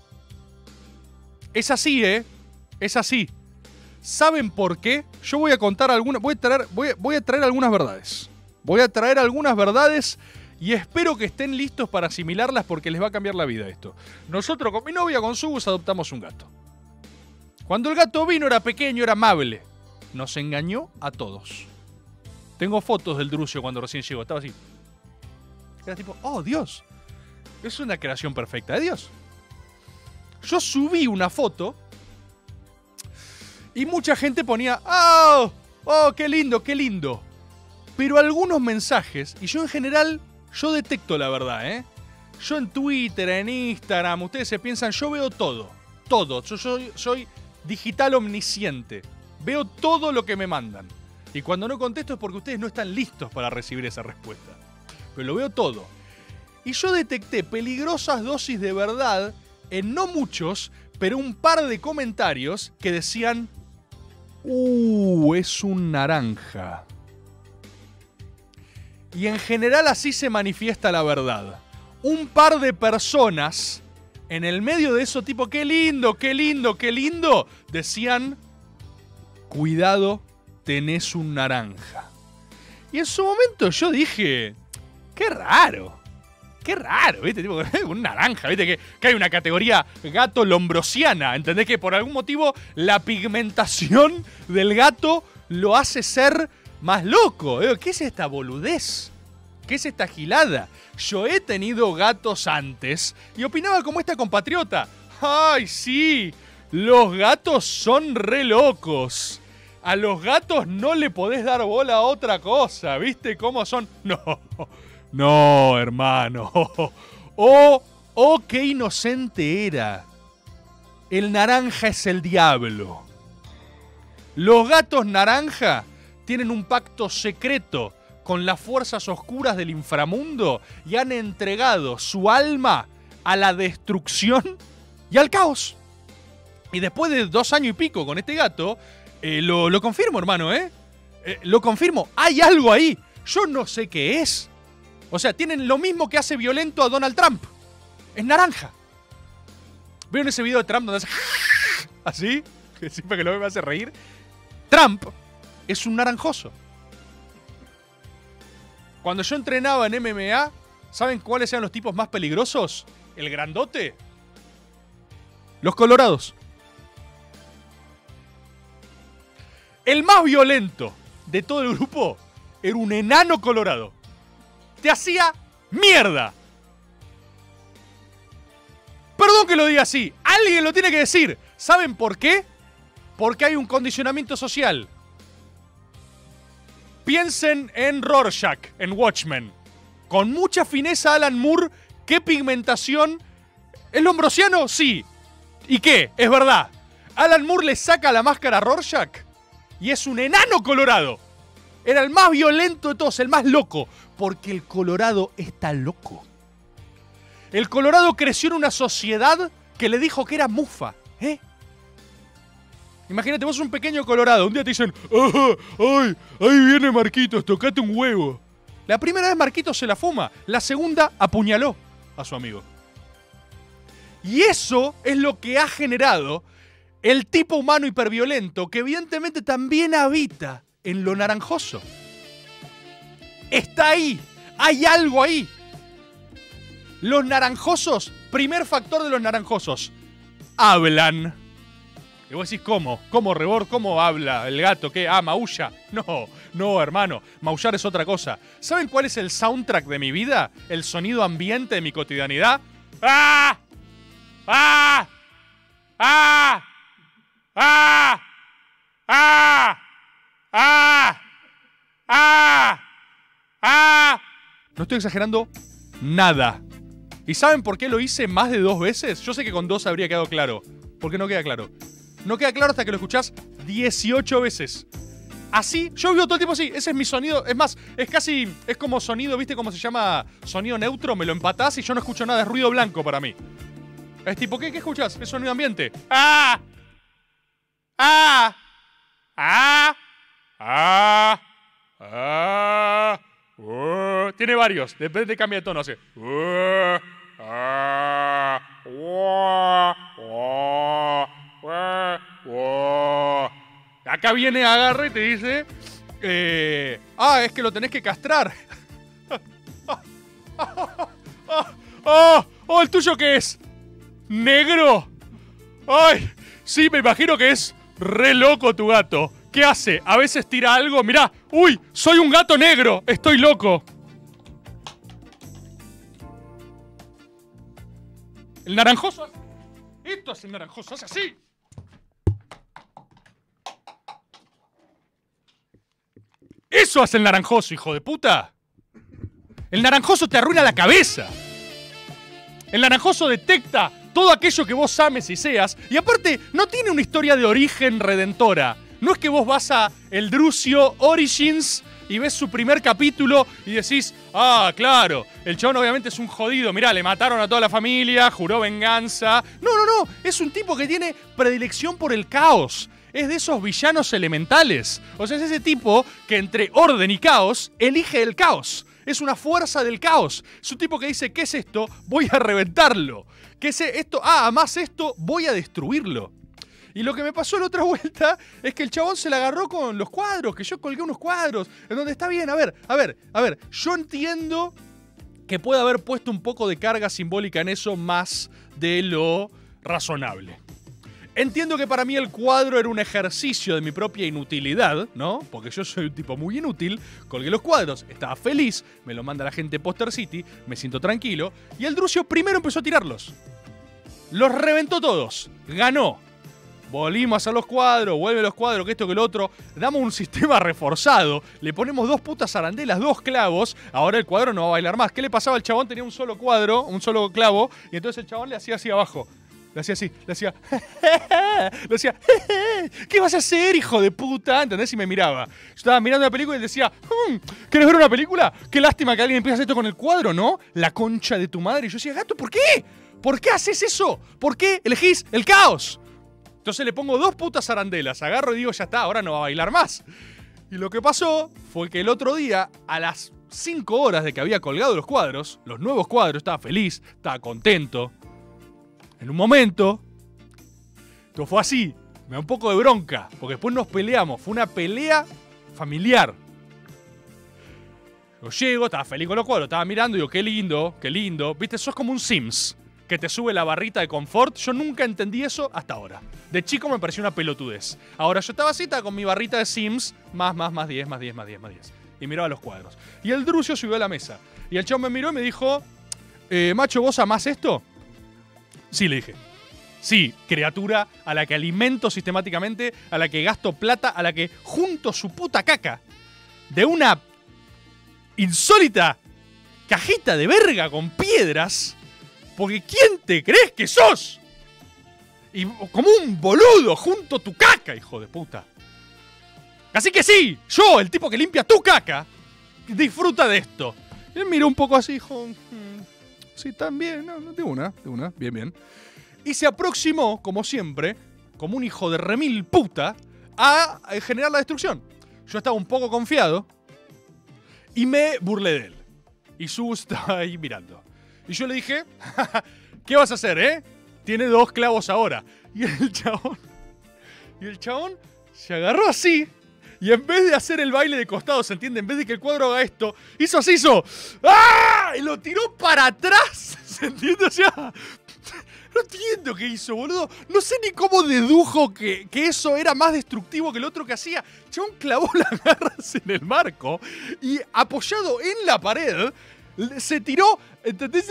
Es así, Es así. ¿Saben por qué? Yo voy a contar algunas... Voy a traer algunas verdades. Voy a traer algunas verdades y espero que estén listos para asimilarlas porque les va a cambiar la vida esto. Nosotros con mi novia, con Subus, adoptamos un gato. Cuando el gato vino era pequeño, era amable. Nos engañó a todos. Tengo fotos del Drucio cuando recién llegó. Estaba así. Era tipo, oh Dios, es una creación perfecta de Dios. Yo subí una foto y mucha gente ponía, oh, qué lindo, qué lindo. Pero algunos mensajes, y yo en general, yo detecto la verdad, Yo en Twitter, en Instagram, ustedes se piensan, yo veo todo. Todo. Yo soy digital omnisciente. Veo todo lo que me mandan. Y cuando no contesto es porque ustedes no están listos para recibir esa respuesta. Pero lo veo todo. Y yo detecté peligrosas dosis de verdad en no muchos, pero un par de comentarios que decían, es un naranja. Y en general así se manifiesta la verdad. Un par de personas en el medio de eso, tipo, qué lindo, qué lindo, qué lindo, decían, cuidado, tenés un naranja. Y en su momento yo dije, qué raro, ¿viste? Tipo, un naranja, ¿viste? Que hay una categoría gato lombrosiana, ¿entendés? Que por algún motivo la pigmentación del gato lo hace ser más loco. ¿Qué es esta boludez? ¿Qué es esta gilada? Yo he tenido gatos antes y opinaba como esta compatriota. ¡Ay, sí! Los gatos son re locos. A los gatos no le podés dar bola a otra cosa, ¿viste cómo son? No, hermano. Oh, qué inocente era. El naranja es el diablo. Los gatos naranja tienen un pacto secreto con las fuerzas oscuras del inframundo y han entregado su alma a la destrucción y al caos. Y después de 2 años y pico con este gato, lo confirmo, hermano, lo confirmo. Hay algo ahí. Yo no sé qué es. O sea, tienen lo mismo que hace violento a Donald Trump. Es naranja. ¿Vieron ese video de Trump donde hace así? Que siempre que lo veo me hace reír. Trump es un naranjoso. Cuando yo entrenaba en MMA, ¿saben cuáles eran los tipos más peligrosos? El grandote. Los colorados. El más violento de todo el grupo era un enano colorado. Te hacía mierda. perdón que lo diga así. Alguien lo tiene que decir. ¿Saben por qué? Porque hay un condicionamiento social. Piensen en Rorschach, en Watchmen. Con mucha fineza Alan Moore, ¿qué pigmentación? ¿El Lombrosiano? Sí. ¿Y qué? Es verdad. Alan Moore le saca la máscara a Rorschach y es un enano colorado. Era el más violento de todos, el más loco. Porque el Colorado está loco. El Colorado creció en una sociedad que le dijo que era mufa. Imagínate, vos sos un pequeño Colorado. Un día te dicen, ¡ay! Ahí viene Marquitos, tocate un huevo. La primera vez Marquitos se la fuma. La segunda apuñaló a su amigo. Y eso es lo que ha generado el tipo humano hiperviolento que evidentemente también habita en lo naranjoso. Está ahí. Hay algo ahí. Los naranjosos, primer factor de los naranjosos, hablan. Y vos decís, ¿cómo? ¿Cómo, Rebord? ¿Cómo habla el gato? ¿Qué? Ah, maulla. No, hermano. Maullar es otra cosa. ¿Saben cuál es el soundtrack de mi vida? El sonido ambiente de mi cotidianidad. ¡Ah! ¡Ah! ¡Ah! ¡Ah! ¡Ah! ¡Ah! ¡Ah! ¡Ah! No estoy exagerando nada. ¿Y saben por qué lo hice más de 2 veces? Yo sé que con 2 habría quedado claro. ¿Por qué no queda claro? No queda claro hasta que lo escuchás 18 veces. Así, yo vivo todo el tiempo así. Ese es mi sonido. Es más, es como sonido, ¿viste cómo se llama? Sonido neutro. Me lo empatás y yo no escucho nada. Es ruido blanco para mí. Es tipo, ¿qué escuchás? Es sonido ambiente. ¡Ah! ¡Ah! ¡Ah! ¡Ah! ¡Ah! Tiene varios. Depende, cambia de tono. Hace. Acá viene, agarra y te dice: es que lo tenés que castrar. ¿El tuyo qué es? ¿Negro? Ay, sí, me imagino que es re loco tu gato. ¿Qué hace? A veces tira algo. Mirá, uy, soy un gato negro. Estoy loco. El naranjoso. Esto es el naranjoso. Hace así. Eso hace el naranjoso, hijo de puta. El naranjoso te arruina la cabeza. El naranjoso detecta todo aquello que vos ames y seas. Y aparte, no tiene una historia de origen redentora. No es que vos vas a El Drucio Origins y ves su primer capítulo y decís, claro, el chabón obviamente es un jodido. Mirá, le mataron a toda la familia, juró venganza. No. Es un tipo que tiene predilección por el caos. Es de esos villanos elementales. O sea, es ese tipo que entre orden y caos elige el caos. Es una fuerza del caos. Es un tipo que dice, ¿qué es esto? Voy a reventarlo. ¿Qué es esto? Además esto, voy a destruirlo. Y lo que me pasó la otra vuelta es que el chabón se la agarró con los cuadros, que yo colgué unos cuadros, en donde está bien, a ver, yo entiendo que puede haber puesto un poco de carga simbólica en eso más de lo razonable. Entiendo que para mí el cuadro era un ejercicio de mi propia inutilidad, ¿no? Porque yo soy un tipo muy inútil, colgué los cuadros, estaba feliz, me lo manda la gente Poster City, me siento tranquilo, y el Drucio primero empezó a tirarlos. Los reventó todos, ganó. Volvimos a hacer los cuadros, vuelve los cuadros, que esto, que lo otro. Damos un sistema reforzado. Le ponemos 2 putas arandelas, 2 clavos. Ahora el cuadro no va a bailar más. ¿Qué le pasaba al chabón? Tenía un solo cuadro, un solo clavo. Y entonces el chabón le hacía así abajo. Le hacía así, le hacía... Le decía, ¿qué vas a hacer, hijo de puta? ¿Entendés? Y me miraba. Yo estaba mirando una película y le decía, ¿querés ver una película? Qué lástima que alguien empiece a hacer esto con el cuadro, ¿no? La concha de tu madre. Y yo decía, gato, ¿por qué? ¿Por qué haces eso? ¿Por qué elegís el caos? Entonces le pongo 2 putas arandelas, agarro y digo, ya está, ahora no va a bailar más. Y lo que pasó fue que el otro día, a las 5 horas de que había colgado los cuadros, los nuevos cuadros, estaba feliz, estaba contento. En un momento, esto fue así, me da un poco de bronca, porque después nos peleamos, fue una pelea familiar. Yo llego, estaba feliz con los cuadros, estaba mirando y digo, qué lindo, viste, sos como un Sims, que te sube la barrita de confort. Yo nunca entendí eso hasta ahora. De chico me pareció una pelotudez. Ahora yo estaba así, estaba con mi barrita de Sims, más 10. Y miraba los cuadros. Y el Drucio subió a la mesa. Y el chabón me miró y me dijo, macho, ¿vos amás esto? Sí, le dije. Sí, criatura a la que alimento sistemáticamente, a la que gasto plata, a la que junto su puta caca de una insólita cajita de verga con piedras, porque ¿quién te crees que sos? Y como un boludo junto tu caca, hijo de puta. Así que sí, yo, el tipo que limpia tu caca, disfruta de esto. Y él miró un poco así, dijo, sí, también, no, de una, bien. Y se aproximó, como siempre, como un hijo de remil puta, a generar la destrucción. Yo estaba un poco confiado y me burlé de él. Y Su estaba ahí mirando. Y yo le dije, ¿qué vas a hacer, Tiene 2 clavos ahora. Y el chabón se agarró así. Y en vez de hacer el baile de costado, ¿se entiende? En vez de que el cuadro haga esto, hizo. ¡Ah! Y lo tiró para atrás. ¿Se entiende? O sea, no entiendo qué hizo, boludo. No sé ni cómo dedujo que eso era más destructivo que el otro que hacía. Chabón clavó las garras en el marco y apoyado en la pared, se tiró, ¿entendés?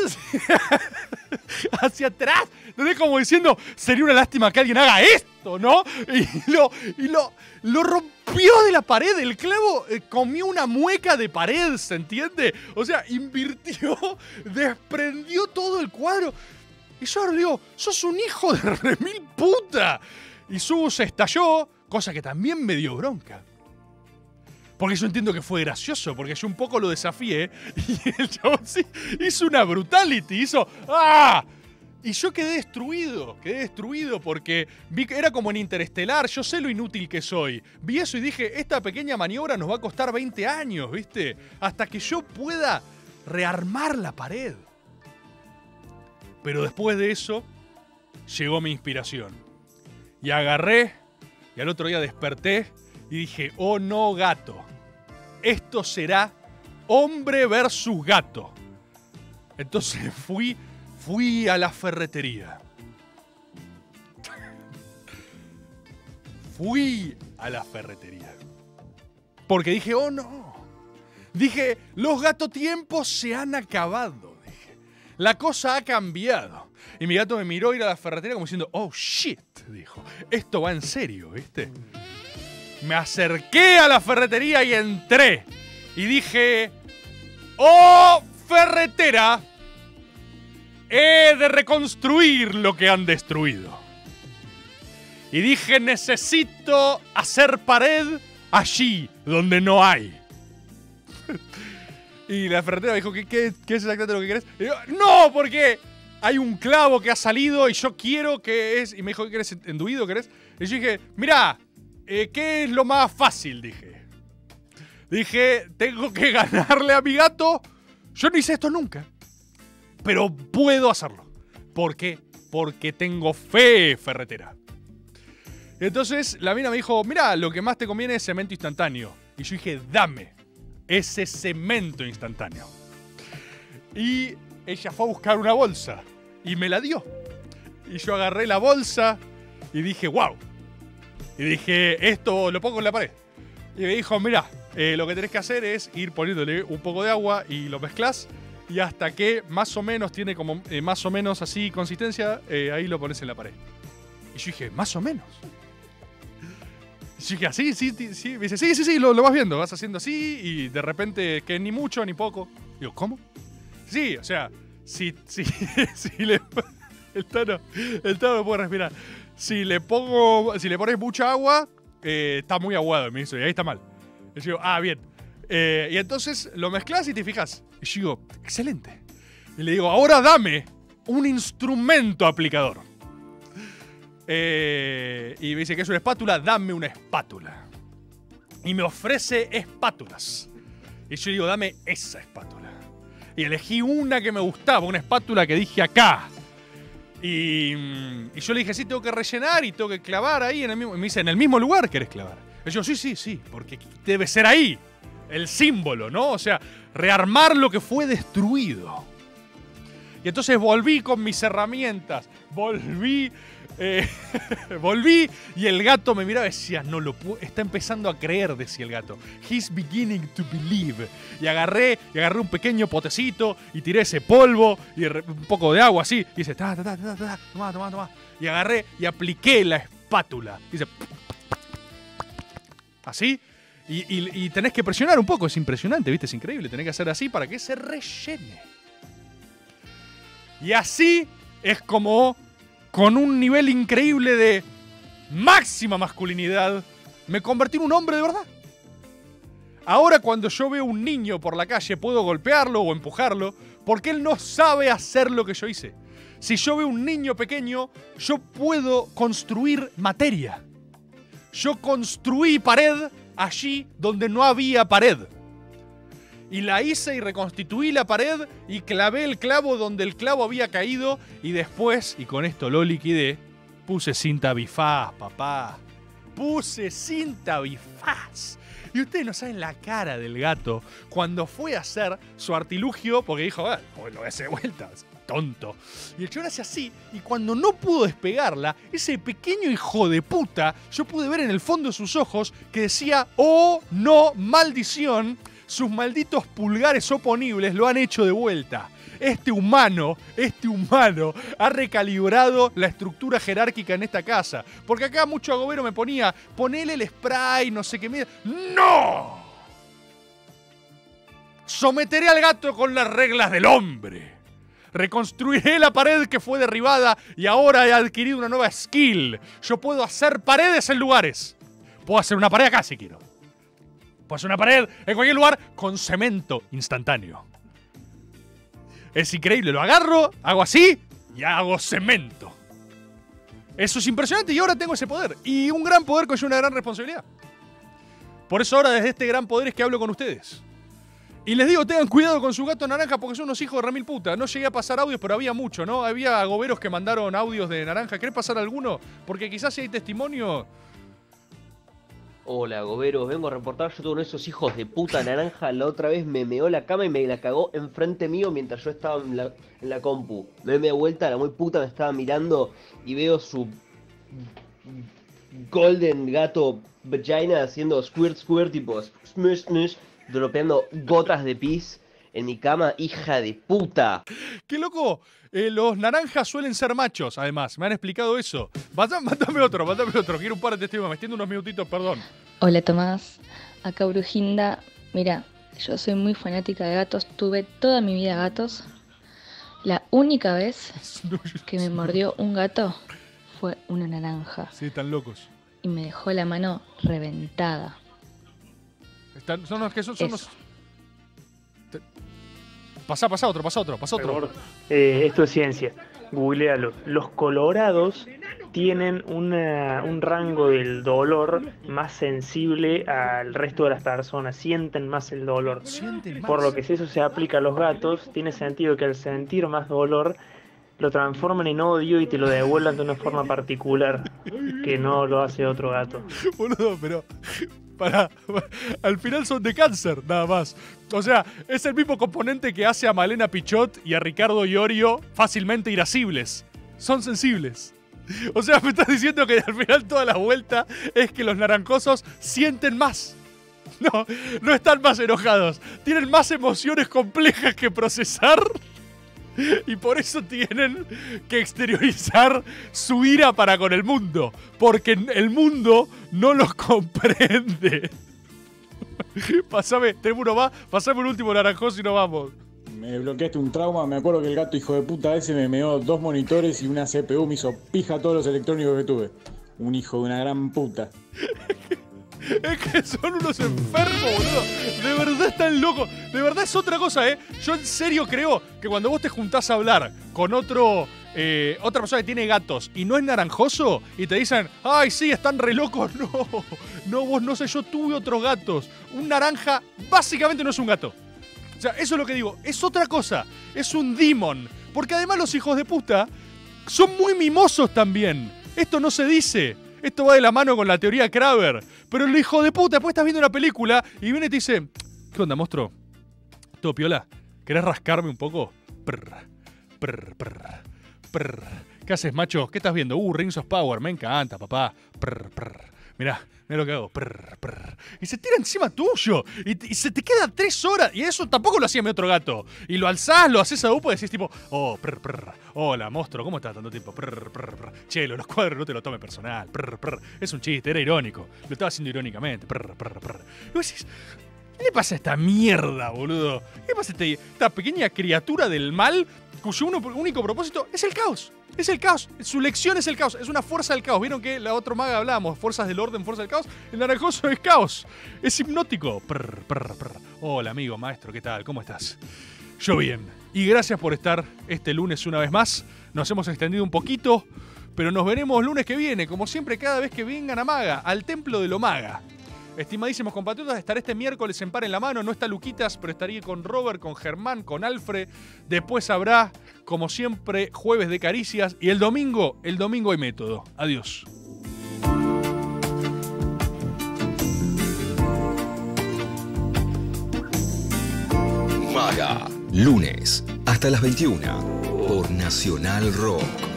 Hacia atrás. ¿Entendés? Como diciendo, sería una lástima que alguien haga esto, ¿no? Y lo rompió de la pared. El clavo comió una mueca de pared, ¿se entiende? O sea, invirtió, desprendió todo el cuadro. Y yo le digo, sos un hijo de remil puta. Y Su se estalló, cosa que también me dio bronca. Porque yo entiendo que fue gracioso, porque yo un poco lo desafié. Y el chabón sí hizo una brutality, hizo ¡ah! Y yo quedé destruido porque vi que era como en Interestelar, yo sé lo inútil que soy. Vi eso y dije, esta pequeña maniobra nos va a costar 20 años, ¿viste? Hasta que yo pueda rearmar la pared. Pero después de eso, llegó mi inspiración. Y agarré, y al otro día desperté, y dije, oh no, gato. Esto será hombre versus gato. Entonces fui a la ferretería. Fui a la ferretería. Porque dije, oh no. Dije, los gatotiempos se han acabado. Dije, la cosa ha cambiado. Y mi gato me miró ir a la ferretería como diciendo, oh shit, dijo. Esto va en serio, ¿viste? Me acerqué a la ferretería y entré. Y dije, oh ferretera, he de reconstruir lo que han destruido. Y dije, necesito hacer pared allí donde no hay. Y la ferretera me dijo, ¿qué es exactamente lo que querés? Y yo, no, porque hay un clavo que ha salido y yo quiero que es... Y me dijo, ¿qué querés? ¿Enduido querés? Y yo dije, mirá, ¿qué es lo más fácil? Dije, tengo que ganarle a mi gato. Yo no hice esto nunca, pero puedo hacerlo. ¿Por qué? Porque tengo fe, ferretera. Entonces la mina me dijo, mirá, lo que más te conviene es cemento instantáneo. Y yo dije, dame ese cemento instantáneo. Y ella fue a buscar una bolsa y me la dio. Y yo agarré la bolsa y dije, wow. Y dije, esto lo pongo en la pared. Y me dijo, mirá, lo que tenés que hacer es ir poniéndole un poco de agua y lo mezclás. Y hasta que más o menos tiene como más o menos así consistencia, ahí lo pones en la pared. Y yo dije, ¿más o menos? Y yo dije, ¿así? Sí. Me dice, sí, lo vas viendo. Vas haciendo así y de repente que ni mucho ni poco. Digo, ¿cómo? Sí, o sea, si le... El Tano no puede respirar. Si le pones mucha agua, está muy aguado. Y me dice, y ahí está mal. Y yo digo, bien. Y entonces lo mezclas y te fijas. Y yo digo, excelente. Y le digo, ahora dame un instrumento aplicador. Y me dice que es una espátula, dame una espátula. Y me ofrece espátulas. Y yo digo, dame esa espátula. Y elegí una que me gustaba, una espátula que dije acá. Y yo le dije, sí, tengo que rellenar y tengo que clavar ahí en el mismo. Y me dice, ¿en el mismo lugar querés clavar? Y yo, sí, porque debe ser ahí el símbolo, ¿no? O sea, rearmar lo que fue destruido. Y entonces volví con mis herramientas. Volví y el gato me miraba y decía, no lo puedo, está empezando a creer, decía el gato. He's beginning to believe. Y agarré un pequeño potecito y tiré ese polvo y un poco de agua así. Y dice, toma. Y agarré y apliqué la espátula. Dice, así. Y tenés que presionar un poco, es impresionante, ¿viste? Es increíble, tenés que hacer así para que se rellene. Y así es como, con un nivel increíble de máxima masculinidad, me convertí en un hombre de verdad. Ahora cuando yo veo un niño por la calle puedo golpearlo o empujarlo porque él no sabe hacer lo que yo hice. Si yo veo un niño pequeño, yo puedo construir materia. Yo construí pared allí donde no había pared. Y la hice y reconstituí la pared y clavé el clavo donde el clavo había caído y después, y con esto lo liquidé, puse cinta bifaz, papá. Puse cinta bifaz. Y ustedes no saben la cara del gato cuando fue a hacer su artilugio, porque dijo, lo voy a hacer vueltas, tonto. Y el chabón hace así, y cuando no pudo despegarla, ese pequeño hijo de puta, yo pude ver en el fondo de sus ojos que decía, oh, no, maldición, sus malditos pulgares oponibles lo han hecho de vuelta. Este humano ha recalibrado la estructura jerárquica en esta casa. Porque acá mucho agobero me ponía, ponele el spray, no sé qué. ¡No! Someteré al gato con las reglas del hombre. Reconstruiré la pared que fue derribada y ahora he adquirido una nueva skill. Yo puedo hacer paredes en lugares. Puedo hacer una pared acá si quiero. Puedo hacer una pared en cualquier lugar con cemento instantáneo. Es increíble, lo agarro, hago así y hago cemento. Eso es impresionante y ahora tengo ese poder. Y un gran poder conlleva una gran responsabilidad. Por eso ahora desde este gran poder es que hablo con ustedes. Y les digo, tengan cuidado con su gato naranja porque son unos hijos de remil puta. No llegué a pasar audios, pero había mucho, ¿no? Había agoberos que mandaron audios de naranja. ¿Querés pasar alguno? Porque quizás si hay testimonio... Hola, Goberos, vengo a reportar, yo tuve uno de esos hijos de puta naranja, la otra vez me meó la cama y me la cagó enfrente mío mientras yo estaba en la compu. Me doy media vuelta, la muy puta me estaba mirando y veo su golden gato vagina haciendo squirt tipo smush smush, dropeando gotas de pis en mi cama, hija de puta. ¡Qué loco! Los naranjas suelen ser machos, además. Me han explicado eso. Mándame otro. Quiero un par de testigos. Me extiendo unos minutitos, perdón. Hola, Tomás. Acá Brujinda. Mira, yo soy muy fanática de gatos. Tuve toda mi vida gatos. La única vez que me mordió un gato fue una naranja. Sí, están locos. Y me dejó la mano reventada. Son los... Pasa otro. Esto es ciencia. Googlealo. Los colorados tienen un rango del dolor más sensible al resto de las personas. Sienten más el dolor. Por lo que si eso se aplica a los gatos, tiene sentido que al sentir más dolor lo transformen en odio y te lo devuelvan de una forma particular que no lo hace otro gato. Boludo, pero... al final son de cáncer, nada más. O sea, es el mismo componente que hace a Malena Pichot y a Ricardo Iorio fácilmente irascibles. Son sensibles. O sea, me estás diciendo que al final toda la vuelta es que los naranjosos sienten más. No están más enojados. Tienen más emociones complejas que procesar. Y por eso tienen que exteriorizar su ira para con el mundo. Porque el mundo no los comprende. Tenemos uno más. Pasame el último naranjoso y nos vamos. Me bloqueaste un trauma. Me acuerdo que el gato hijo de puta ese me meó 2 monitores y una CPU. Me hizo pija todos los electrónicos que tuve. Un hijo de una gran puta. Es que son unos enfermos, boludo. De verdad están locos. De verdad es otra cosa, ¿eh? Yo en serio creo que cuando vos te juntás a hablar con otra persona que tiene gatos y no es naranjoso y te dicen, ay, sí, están re locos. No, vos no sé, yo tuve otros gatos. Un naranja básicamente no es un gato. O sea, eso es lo que digo. Es otra cosa. Es un demon. Porque además los hijos de puta son muy mimosos también. Esto no se dice. Esto va de la mano con la teoría Kraber. Pero el hijo de puta, después estás viendo una película y viene y te dice, ¿qué onda, monstruo? ¿Todo piola? ¿Querés rascarme un poco? Prr, Prr, prr, prr. ¿Qué haces, macho? ¿Qué estás viendo? Rings of Power, me encanta, papá. Prr, prr. Mirá lo que hago. Prr, prr. Y se tira encima tuyo. Y se te queda 3 horas. Y eso tampoco lo hacía mi otro gato. Y lo alzás, lo haces a upo y decís tipo, oh, prr, prr. Hola, monstruo, ¿cómo estás tanto tiempo? Prr, prr, prr. Che, los cuadros no te lo tomes personal. Prr, prr. Es un chiste, era irónico. Lo estaba haciendo irónicamente. Prr, prr, prr. Y vos decís, ¿qué le pasa a esta mierda, boludo? ¿Qué le pasa a esta pequeña criatura del mal cuyo único propósito es el caos? Es el caos. Su lección es el caos. Es una fuerza del caos. ¿Vieron que la otra maga hablábamos? Fuerzas del orden, fuerza del caos. El naranjoso es caos. Es hipnótico. Prr, prr, prr. Hola, amigo, maestro. ¿Qué tal? ¿Cómo estás? Yo bien. Y gracias por estar este lunes una vez más. Nos hemos extendido un poquito, pero nos veremos lunes que viene. Como siempre, cada vez que vengan a Maga, al Templo de lo Maga. Estimadísimos compatriotas, estaré este miércoles en Par en la Mano. No está Luquitas, pero estaría con Robert, con Germán, con Alfred. Después habrá, como siempre, jueves de caricias. Y el domingo hay método. Adiós. Maga, lunes hasta las 21 por Nacional Rock.